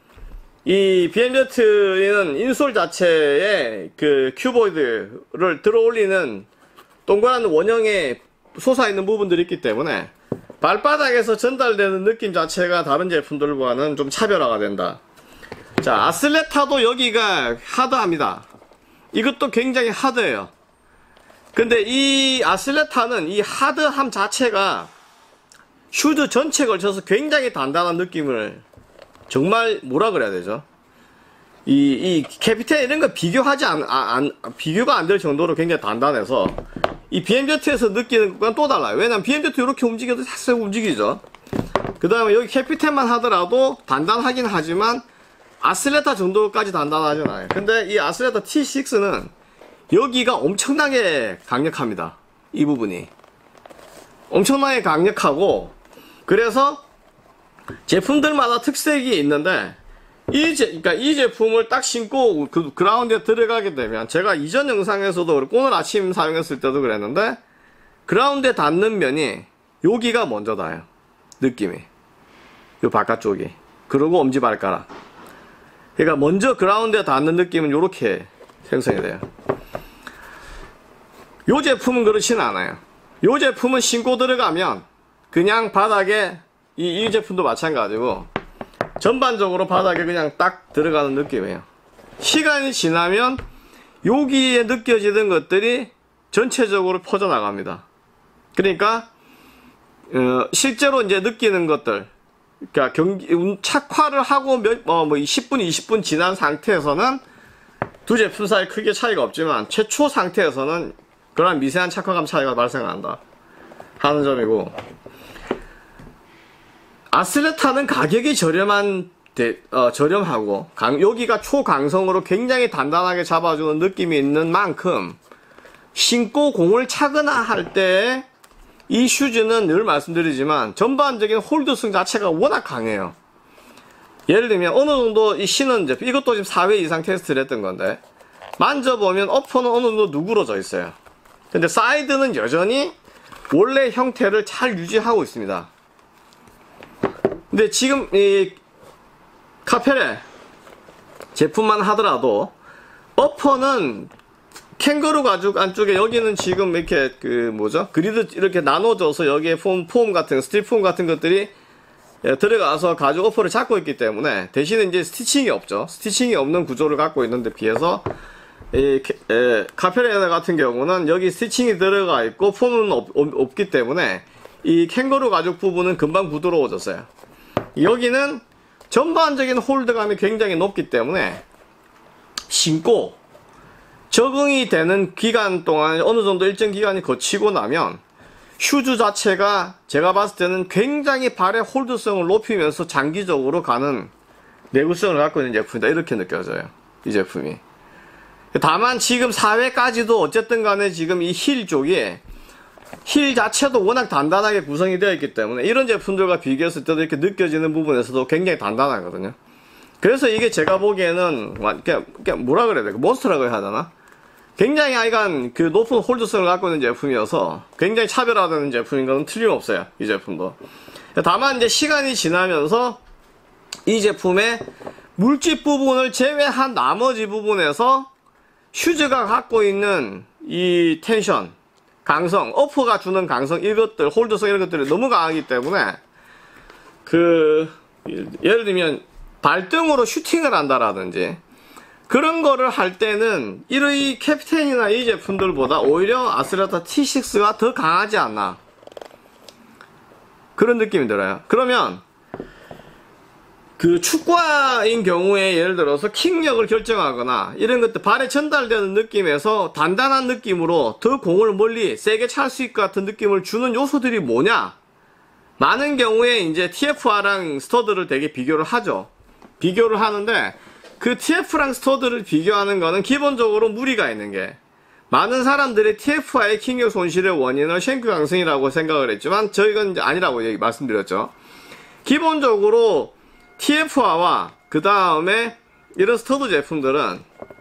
이 BMZ는 인솔 자체에 그 큐보이드를 들어 올리는 동그란 원형의 솟아있는 부분들이 있기 때문에 발바닥에서 전달되는 느낌 자체가 다른 제품들과는 좀 차별화가 된다. 자, 아슬레타도 여기가 하드합니다. 이것도 굉장히 하드해요. 근데 이 아슬레타는 이 하드함 자체가 슈즈 전체에 걸쳐서 굉장히 단단한 느낌을 정말 뭐라 그래야 되죠? 이 캐피텐 이런 거 비교가 안 될 정도로 굉장히 단단해서 이 BMZ에서 느끼는 것과는 또 달라요. 왜냐면 BMZ 이렇게 움직여도 살짝 움직이죠. 그 다음에 여기 캐피텐만 하더라도 단단하긴 하지만 아슬레타 정도까지 단단하진 않아요. 근데 이 아슬레타 T6는 여기가 엄청나게 강력합니다. 이 부분이 엄청나게 강력하고 그래서 제품들마다 특색이 있는데 그러니까 이 제품을 딱 신고 그 그라운드에 들어가게 되면 제가 이전 영상에서도 그렇고 오늘 아침 사용했을 때도 그랬는데 그라운드에 닿는 면이 여기가 먼저 닿아요. 느낌이 요 바깥쪽이 그리고 엄지발가락 그러니까 먼저 그라운드에 닿는 느낌은 요렇게 생성이 돼요. 요 제품은 그렇지는 않아요. 요 제품은 신고 들어가면 그냥 바닥에 이 제품도 마찬가지고 전반적으로 바닥에 그냥 딱 들어가는 느낌이에요. 시간이 지나면 여기에 느껴지던 것들이 전체적으로 퍼져나갑니다. 그러니까 실제로 이제 느끼는 것들 그러니까 착화를 하고 10분 20분 지난 상태에서는 두 제품 사이 크게 차이가 없지만 최초 상태에서는 그런 미세한 착화감 차이가 발생한다 하는 점이고 아슬레타는 가격이 저렴하고 여기가 초강성으로 굉장히 단단하게 잡아주는 느낌이 있는 만큼 신고 공을 차거나 할 때 이 슈즈는 늘 말씀드리지만 전반적인 홀드성 자체가 워낙 강해요. 예를 들면 어느 정도 이 신은 제품 이것도 지금 4회 이상 테스트를 했던 건데 만져보면 어퍼는 어느 정도 누그러져 있어요. 근데 사이드는 여전히 원래 형태를 잘 유지하고 있습니다. 근데 지금 이 카페레 제품만 하더라도 어퍼는 캥거루 가죽 안쪽에 여기는 지금 이렇게 그리드 이렇게 나눠져서 여기에 폼 같은 스틸 폼 같은 것들이 들어가서 가죽 어퍼를 잡고 있기 때문에 대신에 이제 스티칭이 없죠. 스티칭이 없는 구조를 갖고 있는데 비해서 이 카페레나 같은 경우는 여기 스티칭이 들어가 있고 폼은 없기 때문에 이 캥거루 가죽 부분은 금방 부드러워졌어요. 여기는 전반적인 홀드감이 굉장히 높기 때문에 신고 적응이 되는 기간 동안 어느 정도 일정 기간이 거치고 나면 슈즈 자체가 제가 봤을 때는 굉장히 발의 홀드성을 높이면서 장기적으로 가는 내구성을 갖고 있는 제품이다, 이렇게 느껴져요, 이 제품이. 다만 지금 4회까지도 어쨌든 간에 지금 이 힐 쪽에 힐 자체도 워낙 단단하게 구성이 되어 있기 때문에 이런 제품들과 비교했을 때도 이렇게 느껴지는 부분에서도 굉장히 단단하거든요. 그래서 이게 제가 보기에는 그냥 뭐라 그래야 돼, 몬스터라고 해야 하나? 굉장히 하여간 그 높은 홀드성을 갖고 있는 제품이어서 굉장히 차별화되는 제품인 건 틀림없어요, 이 제품도. 다만 이제 시간이 지나면서 이 제품의 물집 부분을 제외한 나머지 부분에서 슈즈가 갖고 있는 이 텐션, 강성, 어퍼가 주는 강성, 이것들, 홀드성 이런 것들이 너무 강하기 때문에 예를 들면 발등으로 슈팅을 한다라든지 그런 거를 할 때는 이 캡틴이나 이 제품들보다 오히려 아슬레타 T6가 더 강하지 않나, 그런 느낌이 들어요. 그러면 그 축구화인 경우에 예를 들어서 킥력을 결정하거나 이런 것들 발에 전달되는 느낌에서 단단한 느낌으로 더 공을 멀리 세게 찰 수 있을 것 같은 느낌을 주는 요소들이 뭐냐? 많은 경우에 이제 TFR랑 스터드를 되게 비교를 하죠. 비교를 하는데 그 TF랑 스터드를 비교하는 거는 기본적으로 무리가 있는 게, 많은 사람들이 TF와의 킥력 손실의 원인을 쉔크 강성이라고 생각을 했지만 저희는 이제 아니라고 말씀드렸죠. 기본적으로 TF와와 그 다음에 이런 스터드 제품들은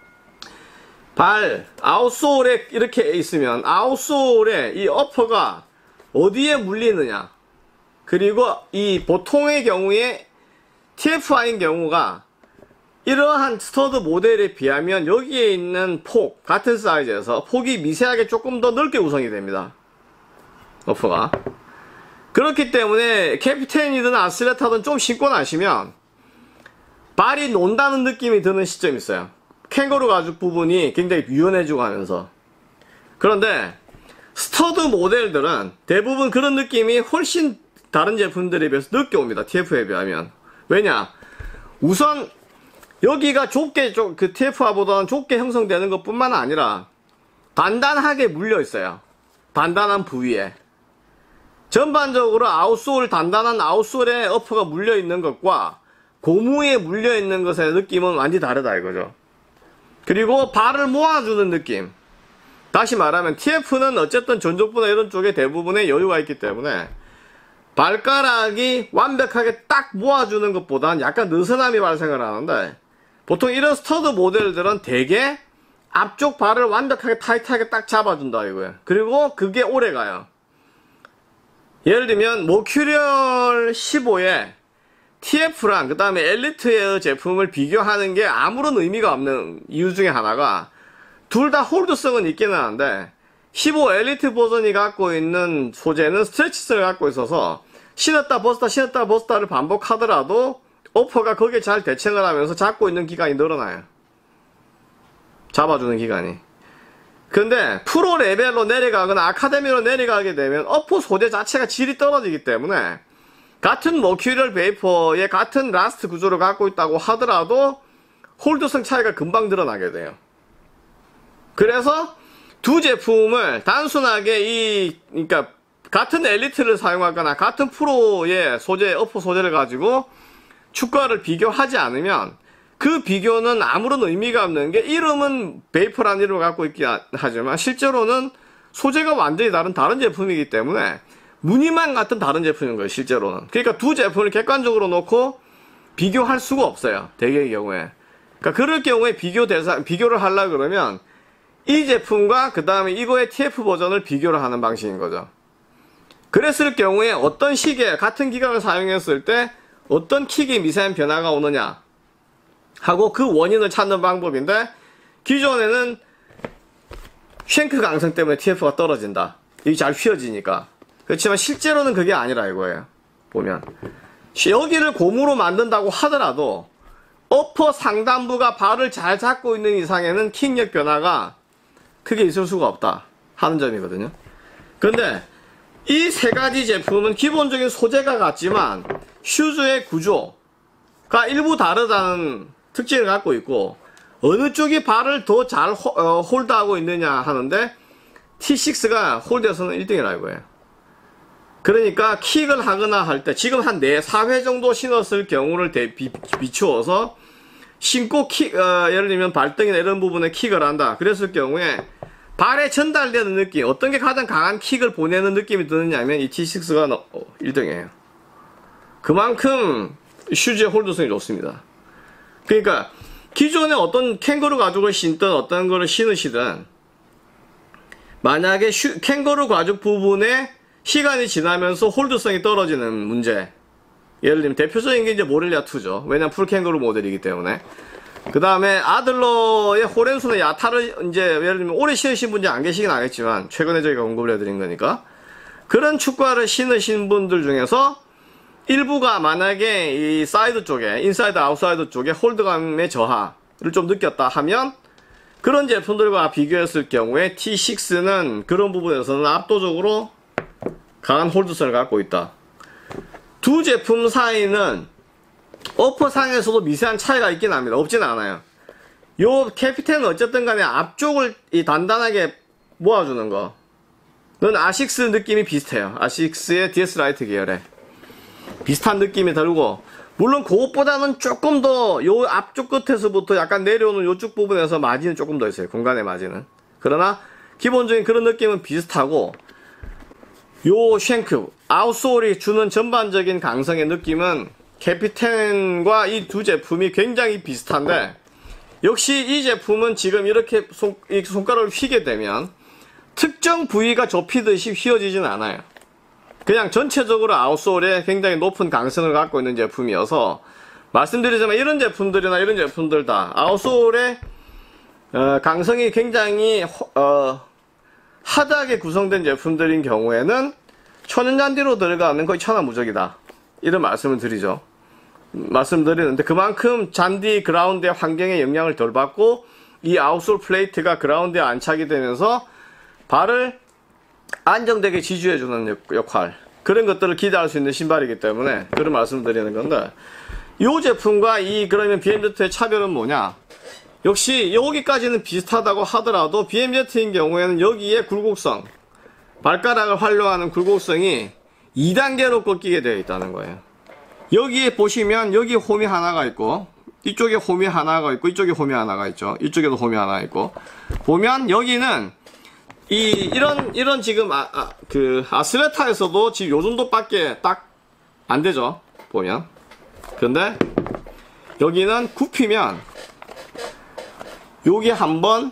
발 아웃솔에 이렇게 있으면 아웃솔에 이 어퍼가 어디에 물리느냐, 그리고 이 보통의 경우에 TFI인 경우가 이러한 스터드 모델에 비하면 여기에 있는 폭, 같은 사이즈에서 폭이 미세하게 조금 더 넓게 구성이 됩니다, 어퍼가. 그렇기 때문에 캡틴이든 아슬레타든 좀 신고 나시면 발이 논다는 느낌이 드는 시점이 있어요. 캥거루 가죽 부분이 굉장히 유연해지고 하면서. 그런데 스터드 모델들은 대부분 그런 느낌이 훨씬 다른 제품들에 비해서 늦게 옵니다, TF에 비하면. 왜냐? 우선 여기가 좁게 그 TF화보다는 좁게 형성되는 것 뿐만 아니라 단단하게 물려 있어요, 단단한 부위에. 전반적으로 단단한 아웃솔에 어퍼가 물려 있는 것과 고무에 물려 있는 것의 느낌은 완전히 다르다 이거죠. 그리고 발을 모아주는 느낌. 다시 말하면 TF는 어쨌든 전족부나 이런 쪽에 대부분의 여유가 있기 때문에 발가락이 완벽하게 딱 모아주는 것보다는 약간 느슨함이 발생을 하는데, 보통 이런 스터드 모델들은 대개 앞쪽 발을 완벽하게 타이트하게 딱 잡아준다 이거예요. 그리고 그게 오래가요. 예를 들면 머큐리얼 15에 TF랑 그 다음에 엘리트의 제품을 비교하는 게 아무런 의미가 없는 이유 중에 하나가, 둘 다 홀드성은 있기는 한데 15 엘리트 버전이 갖고 있는 소재는 스트레치성을 갖고 있어서 신었다 벗었다 신었다 벗었다를 반복하더라도 어퍼가 거기에 잘 대칭을 하면서 잡고 있는 기간이 늘어나요, 잡아주는 기간이. 근데 프로 레벨로 내려가거나 아카데미로 내려가게 되면 어퍼 소재 자체가 질이 떨어지기 때문에 같은 머큐리얼 베이퍼의 같은 라스트 구조를 갖고 있다고 하더라도 홀드성 차이가 금방 드러나게 돼요. 그래서 두 제품을 단순하게 그러니까 같은 엘리트를 사용하거나 같은 프로의 소재, 어퍼 소재를 가지고 축구화를 비교하지 않으면 그 비교는 아무런 의미가 없는 게, 이름은 베이퍼라는 이름을 갖고 있긴 하지만 실제로는 소재가 완전히 다른 제품이기 때문에 무늬만 같은 다른 제품인 거예요, 실제로는. 그러니까 두 제품을 객관적으로 놓고 비교할 수가 없어요, 대개의 경우에. 그러니까 그럴 경우에 비교를 하려고 그러면 이 제품과 그 다음에 이거의 TF 버전을 비교를 하는 방식인 거죠. 그랬을 경우에 어떤 시기에 같은 기간을 사용했을 때 어떤 킥의 미세한 변화가 오느냐 하고 그 원인을 찾는 방법인데, 기존에는 쉔크 강성 때문에 TF가 떨어진다, 이게 잘 휘어지니까. 그렇지만 실제로는 그게 아니라 이거예요, 보면. 여기를 고무로 만든다고 하더라도 어퍼 상단부가 발을 잘 잡고 있는 이상에는 킥력 변화가 크게 있을 수가 없다 하는 점이거든요. 그런데 이 세 가지 제품은 기본적인 소재가 같지만 슈즈의 구조가 일부 다르다는 특징을 갖고 있고, 어느 쪽이 발을 더 잘 홀드하고 있느냐 하는데 T6가 홀드에서는 1등이라고 해요. 그러니까 킥을 하거나 할 때 지금 한 4회 정도 신었을 경우를 비추어서 신고 예를 들면 발등이나 이런 부분에 킥을 한다 그랬을 경우에 발에 전달되는 느낌, 어떤 게 가장 강한 킥을 보내는 느낌이 드느냐면 이 T6가 1등이에요. 그만큼 슈즈의 홀드성이 좋습니다. 그러니까 기존에 어떤 캥거루 가죽을 신든 어떤 거를 신으시든 만약에 캥거루 가죽 부분에 시간이 지나면서 홀드성이 떨어지는 문제, 예를 들면 대표적인 게 이제 모렐리아 2죠. 왜냐면 풀 캥거루 모델이기 때문에. 그 다음에 아들러의 호렌수나 야타를 이제 예를 들면 오래 신으신 분이 안 계시긴 하겠지만 최근에 저희가 언급을 해드린 거니까, 그런 축구화를 신으신 분들 중에서 일부가 만약에 이 사이드 쪽에, 인사이드 아웃사이드 쪽에 홀드감의 저하를 좀 느꼈다 하면 그런 제품들과 비교했을 경우에 T6는 그런 부분에서는 압도적으로 강한 홀드성을 갖고 있다. 두 제품 사이는 어퍼상에서도 미세한 차이가 있긴 합니다. 없진 않아요. 요 캐피텐은 어쨌든 간에 앞쪽을 단단하게 모아주는 거는 아식스 느낌이 비슷해요. 아식스의 DS 라이트 계열에 비슷한 느낌이 들고, 물론 그것보다는 조금 더 요 앞쪽 끝에서부터 약간 내려오는 요쪽 부분에서 마진은 조금 더 있어요. 공간의 마진은. 그러나 기본적인 그런 느낌은 비슷하고, 요 쉔크 아웃솔이 주는 전반적인 강성의 느낌은 캐피텐과 이 두 제품이 굉장히 비슷한데, 역시 이 제품은 지금 이렇게 손가락을 휘게 되면 특정 부위가 좁히듯이 휘어지진 않아요. 그냥 전체적으로 아웃솔에 굉장히 높은 강성을 갖고 있는 제품이어서, 말씀드리지만 이런 제품들이나 이런 제품들 다 아웃솔의 강성이 굉장히 하드하게 구성된 제품들인 경우에는 천연잔디로 들어가면 거의 천하무적이다, 이런 말씀을 말씀드리는데, 그만큼 잔디 그라운드의 환경에 영향을 덜 받고 이 아웃솔 플레이트가 그라운드에 안착이 되면서 발을 안정되게 지지해주는 역할, 그런 것들을 기대할 수 있는 신발이기 때문에 그런 말씀을 드리는 건데, 이 제품과 그러면 BMZ의 차별은 뭐냐? 역시 여기까지는 비슷하다고 하더라도 BMZ인 경우에는 여기에 굴곡성, 발가락을 활용하는 굴곡성이 2단계로 꺾이게 되어 있다는 거예요. 여기에 보시면 여기 홈이 하나가 있고, 이쪽에 홈이 하나가 있고, 이쪽에 홈이 하나가 있죠. 이쪽에도 홈이 하나 있고, 보면 여기는 이런 지금 아스레타에서도 지금 요 정도밖에 딱 안 되죠, 보면. 근데 여기는 굽히면 여기 한 번,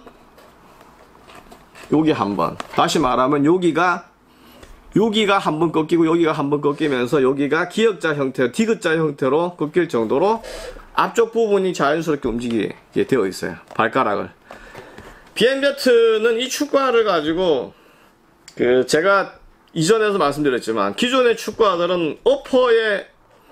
여기 한 번, 다시 말하면 여기가 한 번 꺾이고 여기가 한 번 꺾이면서 여기가 기역자 형태로, 디귿자 형태로 꺾일 정도로 앞쪽 부분이 자연스럽게 움직이게 되어 있어요, 발가락을. BMZ는 이 축구화를 가지고 제가 이전에도 말씀드렸지만 기존의 축구화들은 어퍼의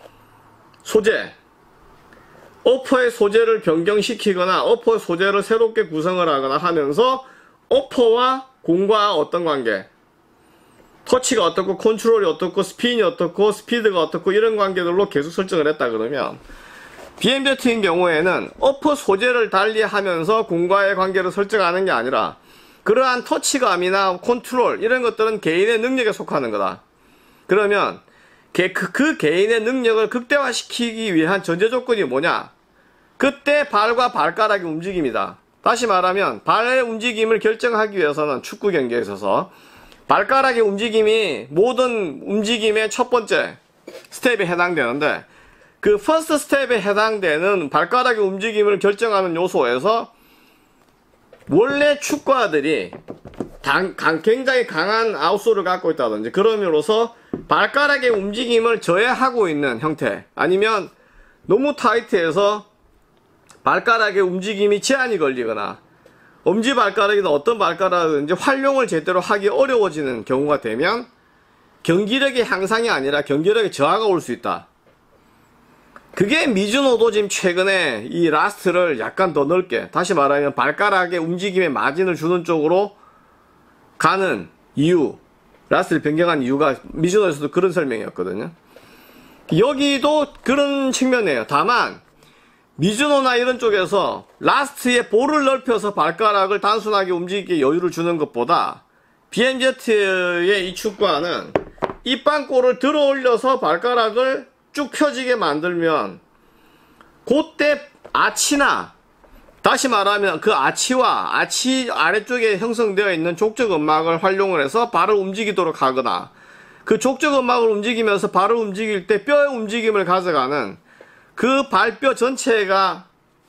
소재를 변경시키거나 어퍼 소재를 새롭게 구성을 하거나 하면서 어퍼와 공과 어떤 관계, 터치가 어떻고 컨트롤이 어떻고 스핀이 어떻고 스피드가 어떻고 이런 관계들로 계속 설정을 했다 그러면, BMZ인 경우에는 어퍼 소재를 달리하면서 공과의 관계를 설정하는 게 아니라 그러한 터치감이나 컨트롤 이런 것들은 개인의 능력에 속하는 거다. 그러면 그 개인의 능력을 극대화시키기 위한 전제 조건이 뭐냐? 그때 발과 발가락의 움직임이다. 다시 말하면 발의 움직임을 결정하기 위해서는 축구 경기에 있어서 발가락의 움직임이 모든 움직임의 첫 번째 스텝에 해당되는데, 그 퍼스트 스텝에 해당되는 발가락의 움직임을 결정하는 요소에서 원래 축구화들이 굉장히 강한 아웃솔을 갖고 있다든지 그럼으로써 발가락의 움직임을 저해하고 있는 형태, 아니면 너무 타이트해서 발가락의 움직임이 제한이 걸리거나 엄지발가락이나 어떤 발가락이든지 활용을 제대로 하기 어려워지는 경우가 되면 경기력의 향상이 아니라 경기력의 저하가 올 수 있다. 그게 미즈노도 지금 최근에 이 라스트를 약간 더 넓게, 다시 말하면 발가락의 움직임에 마진을 주는 쪽으로 가는 이유, 라스트를 변경한 이유가 미즈노에서도 그런 설명이었거든요. 여기도 그런 측면이에요. 다만 미즈노나 이런 쪽에서 라스트에 볼을 넓혀서 발가락을 단순하게 움직이게 여유를 주는 것보다 BMZ의 이 축구화는 입방골을 들어 올려서 발가락을 쭉 펴지게 만들면 그때 아치나, 다시 말하면 그 아치와 아치 아래쪽에 형성되어 있는 족적 근막을 활용을 해서 발을 움직이도록 하거나, 그 족적 근막을 움직이면서 발을 움직일 때 뼈의 움직임을 가져가는 그 발뼈 전체가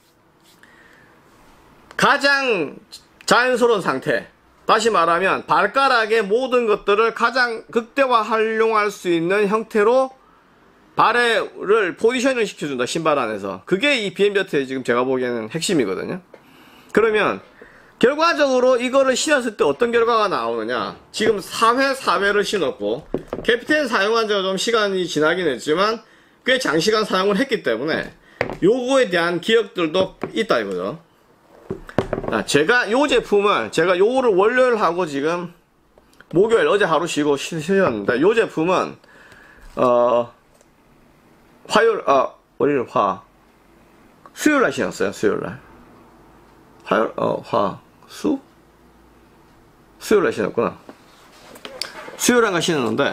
가장 자연스러운 상태, 다시 말하면 발가락의 모든 것들을 가장 극대화 활용할 수 있는 형태로 발을 포지션을 시켜준다, 신발 안에서. 그게 이 BMZ의 지금 제가 보기에는 핵심이거든요. 그러면 결과적으로 이거를 신었을 때 어떤 결과가 나오느냐, 지금 4회 4회를 신었고 캡틴 사용한 지가 좀 시간이 지나긴 했지만 꽤 장시간 사용을 했기 때문에 요거에 대한 기억들도 있다 이거죠. 제가 요 제품을, 제가 요거를 월요일하고 지금 목요일, 어제 하루 쉬고 신었는데, 요 제품은 화요일, 월요일, 수요일날 신었어요. 수요일날. 화요일, 수요일날 신었구나. 수요일날 신었는데,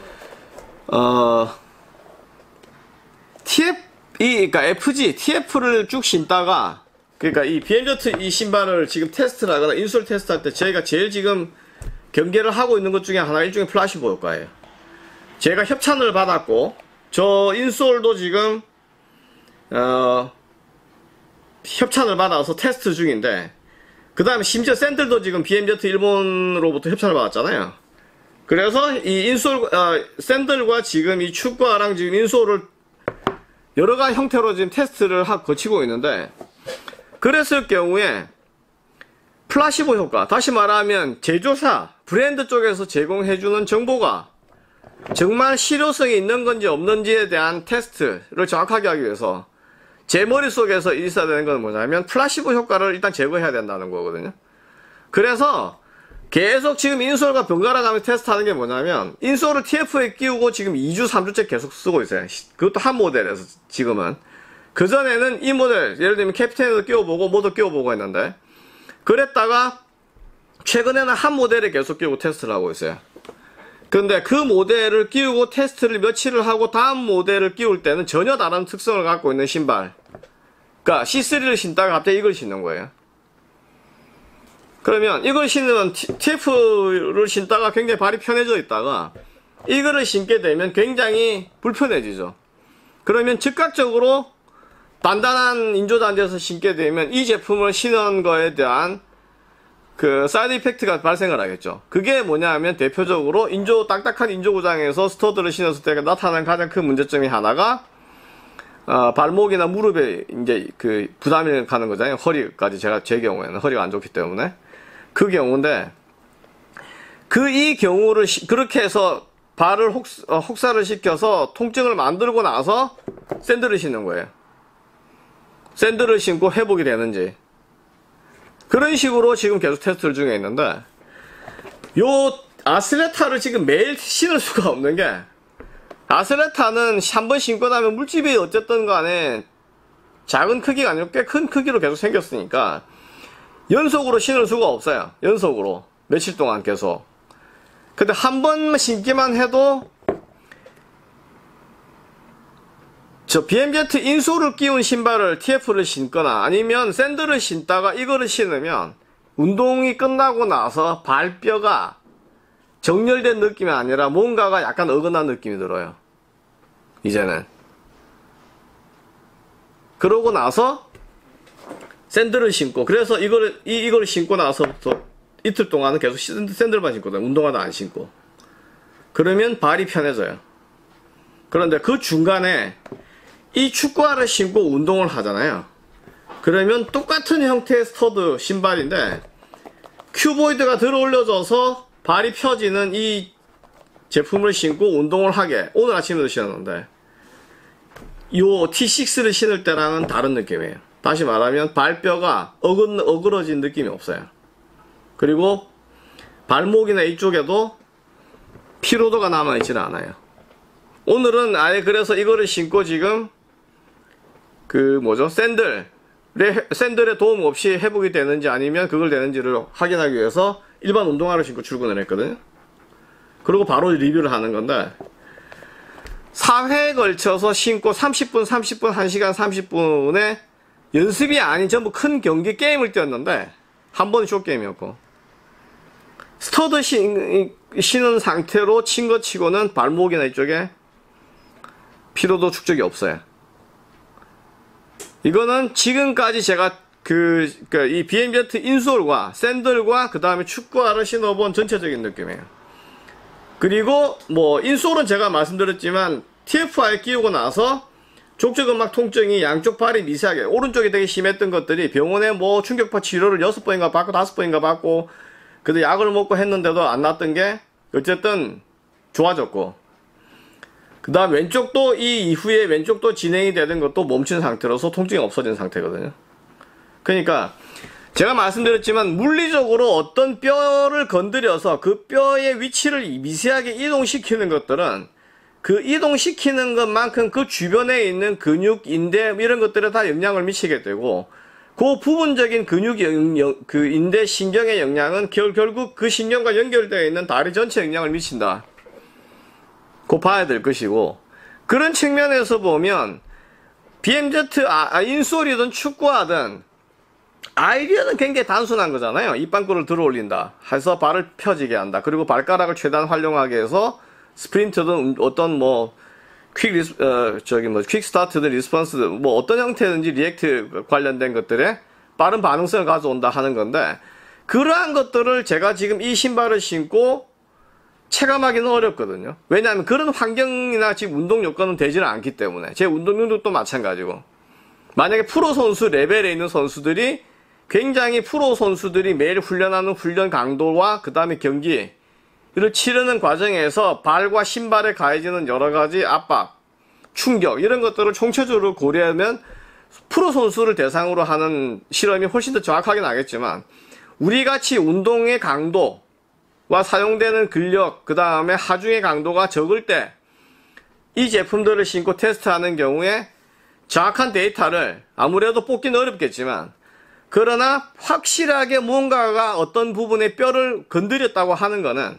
그러니까 FG, TF를 쭉 신다가, 그러니까 이 BMZ 이 신발을 지금 테스트를 하거나 인솔 테스트 할 때 저희가 제일 지금 경계를 하고 있는 것 중에 하나, 일종의 플라시보 효과예요. 제가 협찬을 받았고, 저 인솔도 지금 협찬을 받아서 테스트 중인데, 그 다음에 심지어 샌들도 지금 BMZ 일본으로부터 협찬을 받았잖아요. 그래서 이 인솔 샌들과 지금 이 축구화랑 지금 인솔을 여러가지 형태로 지금 테스트를 거치고 있는데, 그랬을 경우에 플라시보 효과, 다시 말하면 제조사, 브랜드 쪽에서 제공해주는 정보가 정말 실효성이 있는 건지 없는지에 대한 테스트를 정확하게 하기 위해서 제 머릿속에서 있어야 되는 건 뭐냐면 플라시보 효과를 일단 제거해야 된다는 거거든요. 그래서 계속 지금 인솔과 번갈아 가면서 테스트하는 게 뭐냐면, 인솔을 TF에 끼우고 지금 2주 3주째 계속 쓰고 있어요. 그것도 한 모델에서. 지금은 그전에는 이 모델, 예를 들면 캡틴에도 끼워보고 뭐도 끼워보고 했는데, 그랬다가 최근에는 한 모델에 계속 끼우고 테스트를 하고 있어요. 근데 그 모델을 끼우고 테스트를 며칠을 하고 다음 모델을 끼울 때는 전혀 다른 특성을 갖고 있는 신발, 그러니까 C3를 신다가 갑자기 이걸 신는 거예요. 그러면 이걸 신으면 TF를 신다가 굉장히 발이 편해져 있다가 이거를 신게 되면 굉장히 불편해지죠. 그러면 즉각적으로 단단한 인조단지에서 신게 되면 이 제품을 신은 거에 대한 그 사이드 이펙트가 발생을 하겠죠. 그게 뭐냐 하면 대표적으로 딱딱한 인조 구장에서 스터드를 신었을 때 나타나는 가장 큰 문제점이 하나가 발목이나 무릎에 이제 그 부담이 가는 거잖아요. 허리까지, 제 경우에는 허리가 안 좋기 때문에 그 경우인데, 이 경우를 그렇게 해서 발을 혹사를 시켜서 통증을 만들고 나서 샌들을 신는 거예요. 샌들을 신고 회복이 되는지. 그런 식으로 지금 계속 테스트를 중에 있는데, 요 아슬레타를 지금 매일 신을 수가 없는 게, 아슬레타는 한번 신고 나면 물집이 어쨌든 간에 작은 크기가 아니고 꽤 큰 크기로 계속 생겼으니까 연속으로 신을 수가 없어요. 연속으로 며칠 동안 계속. 근데 한 번만 신기만 해도, 저 BMZ 인솔을 끼운 신발을 TF를 신거나 아니면 샌들을 신다가 이거를 신으면 운동이 끝나고 나서 발뼈가 정렬된 느낌이 아니라 뭔가가 약간 어긋난 느낌이 들어요. 이제는. 그러고 나서 샌들을 신고, 그래서 이거를 신고 나서부터 이틀 동안은 계속 샌들만 신거든. 운동화도 안 신고. 그러면 발이 편해져요. 그런데 그 중간에 이 축구화를 신고 운동을 하잖아요. 그러면 똑같은 형태의 스터드 신발인데 큐보이드가 들어 올려져서 발이 펴지는 이 제품을 신고 운동을 하게, 오늘 아침에도 신었는데 요 T6를 신을 때랑은 다른 느낌이에요. 다시 말하면 발뼈가 어그러진 느낌이 없어요. 그리고 발목이나 이쪽에도 피로도가 남아있지는 않아요. 오늘은 아예 그래서 이거를 신고 지금 샌들의 도움 없이 회복이 되는지 아니면 그걸 되는지를 확인하기 위해서 일반 운동화를 신고 출근을 했거든요. 그리고 바로 리뷰를 하는 건데 4회에 걸쳐서 신고 30분, 1시간 30분에 연습이 아닌 전부 큰 경기 게임을 뛰었는데 한 번은 숏게임이었고 스터드 신은 상태로 친 것 치고는 발목이나 이쪽에 피로도 축적이 없어요. 이거는 지금까지 제가 이 BMZ 인솔과 샌들과 그 다음에 축구화를 신어본 전체적인 느낌이에요. 그리고 뭐 인솔은 제가 말씀드렸지만 TFI를 끼우고 나서 족저근막 통증이 양쪽 발이 미세하게 오른쪽이 되게 심했던 것들이 병원에 뭐 충격파 치료를 6번인가 받고 5번인가 받고 그래도 약을 먹고 했는데도 안 났던 게 어쨌든 좋아졌고 그 다음 왼쪽도 이 이후에 왼쪽도 진행이 되는 것도 멈춘 상태로서 통증이 없어진 상태거든요. 그러니까 제가 말씀드렸지만 물리적으로 어떤 뼈를 건드려서 그 뼈의 위치를 미세하게 이동시키는 것들은 그 이동시키는 것만큼 그 주변에 있는 근육, 인대 이런 것들에 다 영향을 미치게 되고 그 부분적인 근육, 그 인대, 신경의 영향은 결국 그 신경과 연결되어 있는 다리 전체에 영향을 미친다. 그 봐야 될 것이고 그런 측면에서 보면 BMZ 인솔이든 축구하든 아이디어는 굉장히 단순한 거잖아요. 입방구를 들어 올린다 해서 발을 펴지게 한다. 그리고 발가락을 최대한 활용하게 해서 스프린트든 어떤 퀵 스타트든 리스폰스든 어떤 형태든지 리액트 관련된 것들에 빠른 반응성을 가져온다 하는 건데 그러한 것들을 제가 지금 이 신발을 신고 체감하기는 어렵거든요. 왜냐하면 그런 환경이나 지금 운동 요건은 되지는 않기 때문에 제 운동 능력도 마찬가지고 만약에 프로 선수 레벨에 있는 선수들이 굉장히 프로 선수들이 매일 훈련하는 훈련 강도와 그 다음에 경기를 치르는 과정에서 발과 신발에 가해지는 여러가지 압박, 충격 이런 것들을 총체적으로 고려하면 프로 선수를 대상으로 하는 실험이 훨씬 더 정확하게 나겠지만 우리같이 운동의 강도와 사용되는 근력 그 다음에 하중의 강도가 적을 때 이 제품들을 신고 테스트하는 경우에 정확한 데이터를 아무래도 뽑기는 어렵겠지만 그러나 확실하게 무언가가 어떤 부분의 뼈를 건드렸다고 하는 거는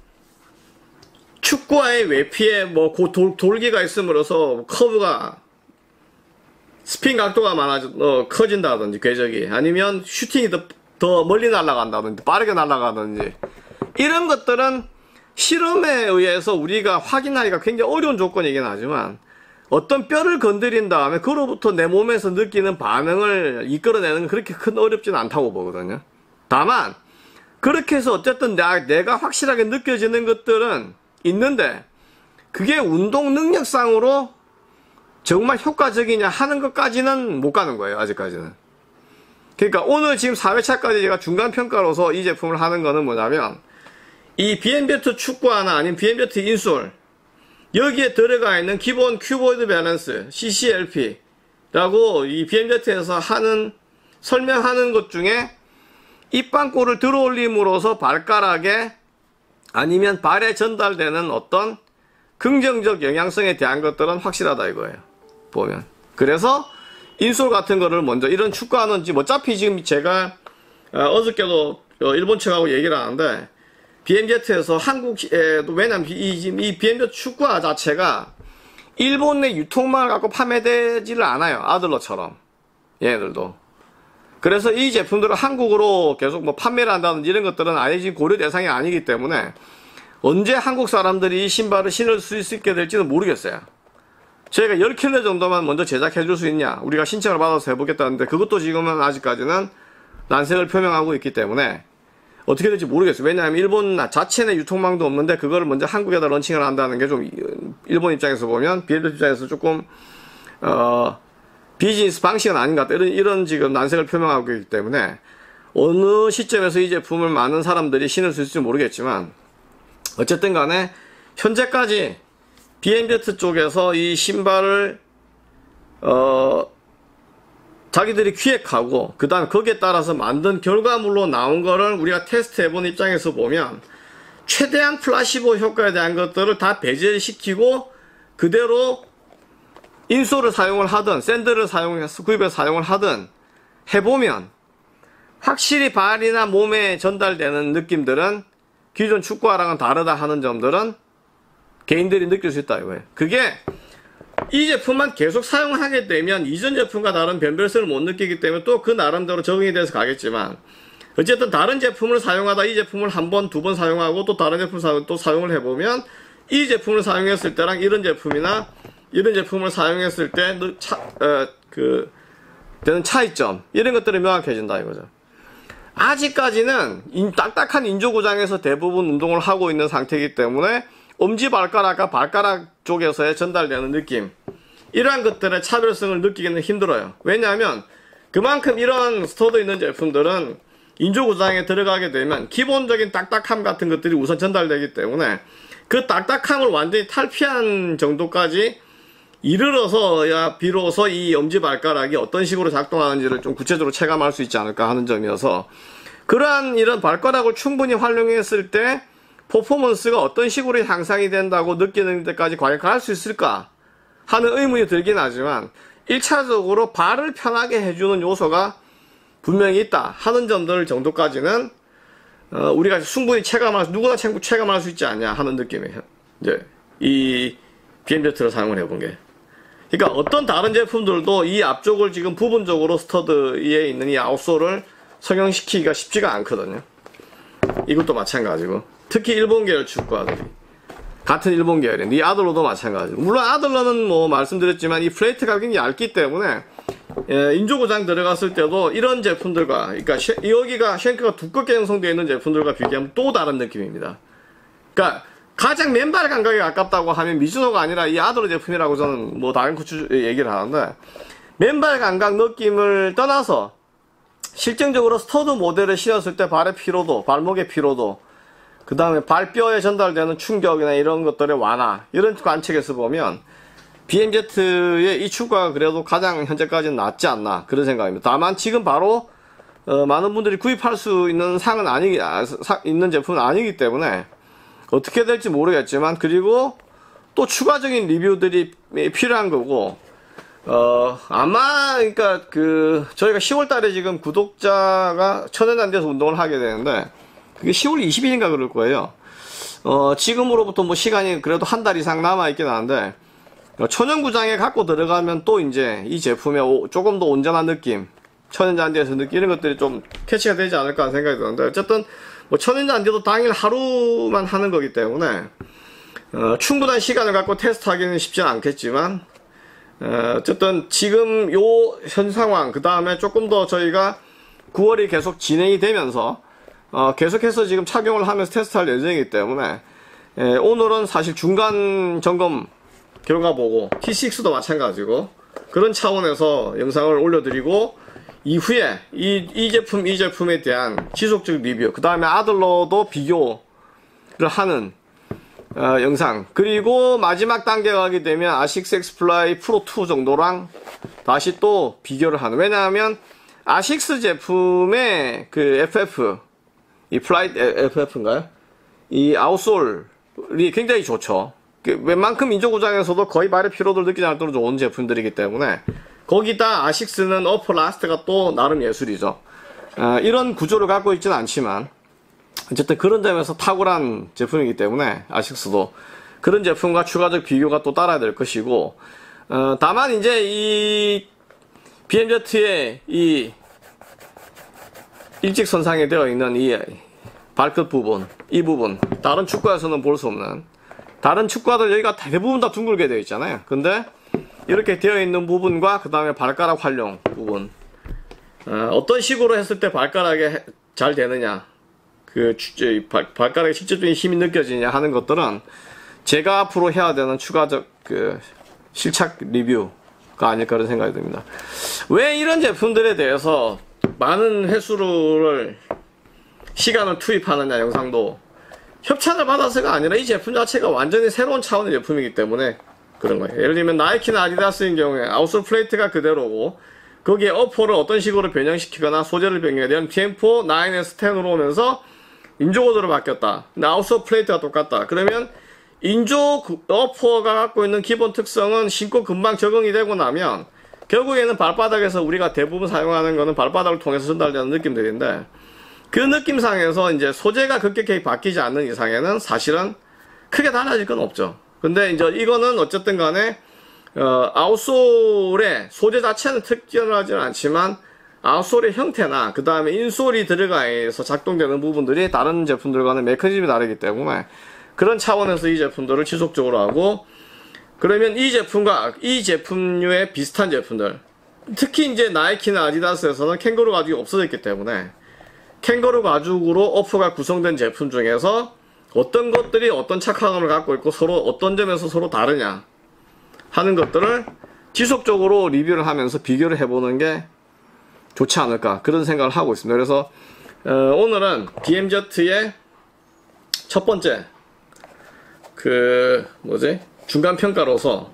축구화의 외피에 돌기가 있음으로써 커브가 스핀 각도가 커진다든지 궤적이 아니면 슈팅이 더 멀리 날아간다든지 빠르게 날아가든지 이런 것들은 실험에 의해서 우리가 확인하기가 굉장히 어려운 조건이긴 하지만 어떤 뼈를 건드린 다음에 그로부터 내 몸에서 느끼는 반응을 이끌어내는 건 그렇게 큰 어렵지는 않다고 보거든요. 다만 그렇게 해서 어쨌든 내가 확실하게 느껴지는 것들은 있는데 그게 운동 능력상으로 정말 효과적이냐 하는 것까지는 못 가는 거예요. 아직까지는. 그러니까 오늘 지금 4회차까지 제가 중간평가로서 이 제품을 하는 거는 뭐냐면 이 BMZ 축구화나 아니면 BMZ 인솔 여기에 들어가 있는 기본 큐보이드 밸런스 CCLP라고 이 BMZ에서 설명하는 것 중에 입방골을 들어 올림으로써 발가락에 아니면 발에 전달되는 어떤 긍정적 영향성에 대한 것들은 확실하다 이거예요. 보면. 그래서 인솔 같은 거를 먼저 이런 축구화는 지금 어차피 지금 제가 어저께도 일본 측하고 얘기를 하는데 BMZ에서 한국에도 왜냐면 이 BMZ 축구화 자체가 일본 내 유통망을 갖고 판매되지를 않아요. 아들러처럼 얘네들도. 그래서 이 제품들을 한국으로 계속 판매를 한다든지 이런 것들은 아예 지금 고려 대상이 아니기 때문에 언제 한국 사람들이 이 신발을 신을 수 있게 될지는 모르겠어요. 저희가 10켤레 정도만 먼저 제작해 줄 수 있냐 우리가 신청을 받아서 해보겠다는데 그것도 지금은 아직까지는 난색을 표명하고 있기 때문에 어떻게 될지 모르겠어요. 왜냐하면 일본 자체 내 유통망도 없는데 그거를 먼저 한국에다 런칭을 한다는 게 좀 일본 입장에서 보면 BMZ 입장에서 조금 비즈니스 방식은 아닌 것 같다 이런 지금 난색을 표명하고 있기 때문에 어느 시점에서 이 제품을 많은 사람들이 신을 수 있을지 모르겠지만 어쨌든 간에 현재까지 BMZ 쪽에서 이 신발을 자기들이 기획하고 그 다음에 거기에 따라서 만든 결과물로 나온 거를 우리가 테스트해본 입장에서 보면 최대한 플라시보 효과에 대한 것들을 다 배제시키고 그대로 인솔을 사용을 하든 샌드를 사용해서 구입해서 사용을 하든 해보면 확실히 발이나 몸에 전달되는 느낌들은 기존 축구화랑은 다르다 하는 점들은 개인들이 느낄 수 있다 이거예요. 그게 이 제품만 계속 사용하게 되면 이전 제품과 다른 변별성을 못 느끼기 때문에 또 그 나름대로 적응이 돼서 가겠지만 어쨌든 다른 제품을 사용하다 이 제품을 한 번, 두 번 사용하고 또 다른 제품을 또 사용을 해보면 이 제품을 사용했을 때랑 이런 제품이나 이런 제품을 사용했을 때 되는 차이점 이런 것들이 명확해진다 이거죠. 아직까지는 딱딱한 인조구장에서 대부분 운동을 하고 있는 상태이기 때문에 엄지발가락과 발가락 쪽에서의 전달되는 느낌 이러한 것들의 차별성을 느끼기는 힘들어요. 왜냐하면 그만큼 이런 스터드 있는 제품들은 인조구장에 들어가게 되면 기본적인 딱딱함 같은 것들이 우선 전달되기 때문에 그 딱딱함을 완전히 탈피한 정도까지 이르러서야 비로소 이 엄지발가락이 어떤 식으로 작동하는지를 좀 구체적으로 체감할 수 있지 않을까 하는 점이어서 그러한 이런 발가락을 충분히 활용했을 때 퍼포먼스가 어떤 식으로 향상이 된다고 느끼는 데까지 과연 갈 수 있을까 하는 의문이 들긴 하지만 1차적으로 발을 편하게 해주는 요소가 분명히 있다 하는 점들 정도까지는 우리가 충분히 누구나 체감할 수 있지 않냐 하는 느낌이에요. 이제 이 BMZ를 사용을 해본 게. 그러니까 어떤 다른 제품들도 이 앞쪽을 지금 부분적으로 스터드에 있는 이 아웃솔을 성형시키기가 쉽지가 않거든요. 이것도 마찬가지고. 특히 일본 계열 축구화들이. 같은 일본 계열인 이 아들러도 마찬가지고. 물론 아들러는 뭐 말씀드렸지만 이 플레이트가 굉장히 얇기 때문에 인조구장 들어갔을 때도 이런 제품들과 그러니까 여기가 쉔크가 두껍게 형성되어 있는 제품들과 비교하면 또 다른 느낌입니다. 그러니까 가장 맨발 감각에 가깝다고 하면 미즈노가 아니라 이 아들러 제품이라고 저는 뭐 다른 코치 얘기를 하는데 맨발 감각 느낌을 떠나서 실질적으로 스터드 모델을 신었을 때 발의 피로도, 발목의 피로도 그 다음에 발뼈에 전달되는 충격이나 이런 것들의 완화 이런 관측에서 보면 BMZ의 이 축구가 그래도 가장 현재까지는 낫지 않나 그런 생각입니다. 다만 지금 바로 많은 분들이 구입할 수 있는 있는 제품은 아니기 때문에 어떻게 될지 모르겠지만 그리고 또 추가적인 리뷰들이 필요한 거고 아마 그러니까 저희가 10월달에 지금 구독자가 1000원 안 돼서 운동을 하게 되는데 그게 10월 20일인가 그럴 거예요. 지금으로부터 뭐 시간이 그래도 한 달 이상 남아있긴 하는데, 천연구장에 갖고 들어가면 또 이제 이 제품의 조금 더 온전한 느낌, 천연잔디에서 느끼는 것들이 좀 캐치가 되지 않을까 하는 생각이 드는데, 어쨌든 뭐 천연잔디도 당일 하루만 하는 거기 때문에, 충분한 시간을 갖고 테스트하기는 쉽지는 않겠지만, 어쨌든 지금 요 현 상황, 그 다음에 조금 더 저희가 9월이 계속 진행이 되면서, 계속해서 지금 착용을 하면서 테스트할 예정이기 때문에 오늘은 사실 중간 점검 결과 보고 T6도 마찬가지고 그런 차원에서 영상을 올려드리고 이후에 이 제품에 대한 지속적 리뷰 그 다음에 아들러도 비교를 하는 영상 그리고 마지막 단계 가게 되면 아식스 엑스플라이 프로 2 정도랑 다시 또 비교를 하는 왜냐하면 아식스 제품의 그 FF 이 플라이트 FF인가요? 이 아웃솔이 굉장히 좋죠. 웬만큼 인조구장에서도 거의 발의 피로도를 느끼지 않을 정도로 좋은 제품들이기 때문에 거기다 아식스는 어퍼 라스트가 또 나름 예술이죠. 이런 구조를 갖고 있지는 않지만 어쨌든 그런 점에서 탁월한 제품이기 때문에 아식스도 그런 제품과 추가적 비교가 또 따라야 될 것이고 다만 이제 이 BMZ의 이 일직선상에 되어 있는 이 발끝 부분, 이 부분 다른 축구에서는 볼 수 없는 다른 축구화들 여기가 대부분 다 둥글게 되어 있잖아요. 근데 이렇게 되어 있는 부분과 그 다음에 발가락 활용 부분 어떤 식으로 했을 때 발가락에 잘 되느냐 발가락에 실질적인 힘이 느껴지냐 하는 것들은 제가 앞으로 해야 되는 추가적 실착 리뷰가 아닐까 그런 생각이 듭니다. 왜 이런 제품들에 대해서 많은 횟수를 시간을 투입하느냐 영상도 협찬을 받아서가 아니라 이 제품 자체가 완전히 새로운 차원의 제품이기 때문에 그런 거예요. 예를 들면 나이키나 아디다스인 경우에 아웃솔 플레이트가 그대로고 거기에 어퍼를 어떤 식으로 변형시키거나 소재를 변경해야 되면 TM4 9S 10으로 오면서 인조 구조로 바뀌었다. 근데 아웃솔 플레이트가 똑같다. 그러면 인조 어퍼가 갖고 있는 기본 특성은 신고 금방 적응이 되고 나면 결국에는 발바닥에서 우리가 대부분 사용하는 거는 발바닥을 통해서 전달되는 느낌들인데 그 느낌상에서 이제 소재가 급격하게 바뀌지 않는 이상에는 사실은 크게 달라질 건 없죠. 근데 이제 이거는 어쨌든 간에 아웃솔의 소재 자체는 특별하지는 않지만 아웃솔의 형태나 그 다음에 인솔이 들어가서 작동되는 부분들이 다른 제품들과는 메커니즘이 다르기 때문에 그런 차원에서 이 제품들을 지속적으로 하고 그러면 이 제품과 이 제품류의 비슷한 제품들 특히 이제 나이키나 아디다스에서는 캥거루 가죽이 없어졌기 때문에 캥거루 가죽으로 어퍼가 구성된 제품 중에서 어떤 것들이 어떤 착화감을 갖고 있고 서로 어떤 점에서 서로 다르냐 하는 것들을 지속적으로 리뷰를 하면서 비교를 해보는 게 좋지 않을까 그런 생각을 하고 있습니다. 그래서 오늘은 DMZ의 첫 번째 중간 평가로서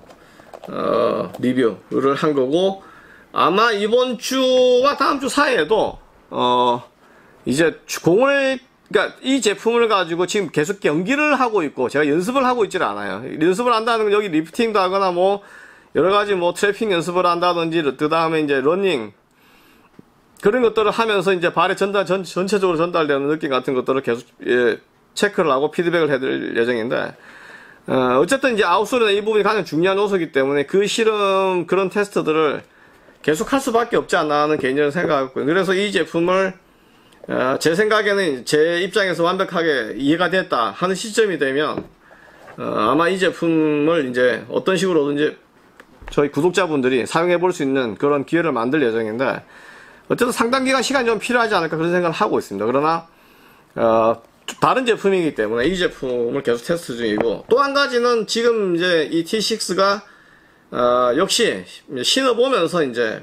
리뷰를 한 거고 아마 이번 주와 다음 주 사이에도 이제 그러니까 이 제품을 가지고 지금 계속 연기를 하고 있고 제가 연습을 하고 있지는 않아요. 연습을 한다는 건 여기 리프팅도 하거나 뭐 여러가지 뭐 트래핑 연습을 한다든지 그 다음에 이제 러닝 그런 것들을 하면서 이제 발에 전체적으로 전달되는 느낌 같은 것들을 계속 체크를 하고 피드백을 해드릴 예정인데 어쨌든 이제 아웃솔이나 이 부분이 가장 중요한 요소이기 때문에 그 실험 그런 테스트들을 계속 할 수밖에 없지 않나 하는 개인적인 생각이고요. 그래서 이 제품을 제 생각에는 제 입장에서 완벽하게 이해가 됐다 하는 시점이 되면 아마 이 제품을 이제 어떤 식으로든지 저희 구독자분들이 사용해 볼 수 있는 그런 기회를 만들 예정인데 어쨌든 상당 기간 시간이 좀 필요하지 않을까 그런 생각을 하고 있습니다. 그러나 다른 제품이기 때문에 이 제품을 계속 테스트 중이고 또 한 가지는 지금 이제 이 T6가 역시 신어보면서 이제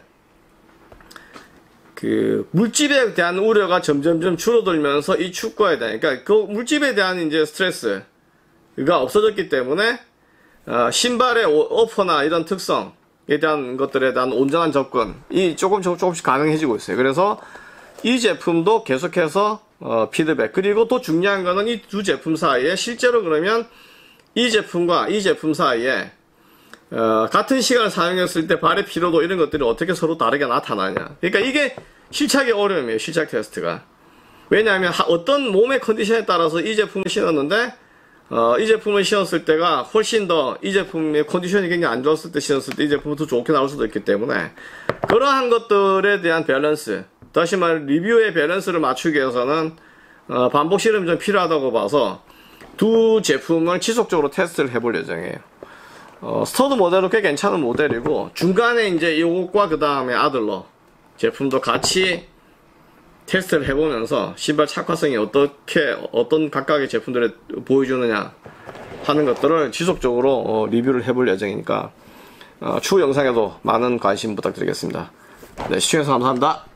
그 물집에 대한 우려가 점점점 줄어들면서 이 축구에 대한 그러니까 그 물집에 대한 이제 스트레스가 없어졌기 때문에 신발의 어퍼나 이런 특성에 대한 것들에 대한 온전한 접근이 조금씩 가능해지고 있어요. 그래서 이 제품도 계속해서 피드백 그리고 또 중요한 거는 이 두 제품 사이에 실제로 그러면 이 제품과 이 제품 사이에 같은 시간을 사용했을 때 발의 피로도 이런 것들이 어떻게 서로 다르게 나타나냐. 그러니까 이게 실착의 어려움이에요. 실착 테스트가. 왜냐하면 어떤 몸의 컨디션에 따라서 이 제품을 신었는데 이 제품을 신었을 때가 훨씬 더 이 제품의 컨디션이 굉장히 안 좋았을 때 신었을 때 이 제품은 더 좋게 나올 수도 있기 때문에 그러한 것들에 대한 밸런스 다시 말해 리뷰의 밸런스를 맞추기 위해서는 반복 실험이 좀 필요하다고 봐서 두 제품을 지속적으로 테스트를 해볼 예정이에요. 스터드 모델은 꽤 괜찮은 모델이고 중간에 이제 이것과 그 다음에 아들러 제품도 같이 테스트를 해보면서 신발 착화성이 어떤 각각의 제품들을 보여주느냐 하는 것들을 지속적으로 리뷰를 해볼 예정이니까 추후 영상에도 많은 관심 부탁드리겠습니다. 네, 시청해주셔서 감사합니다.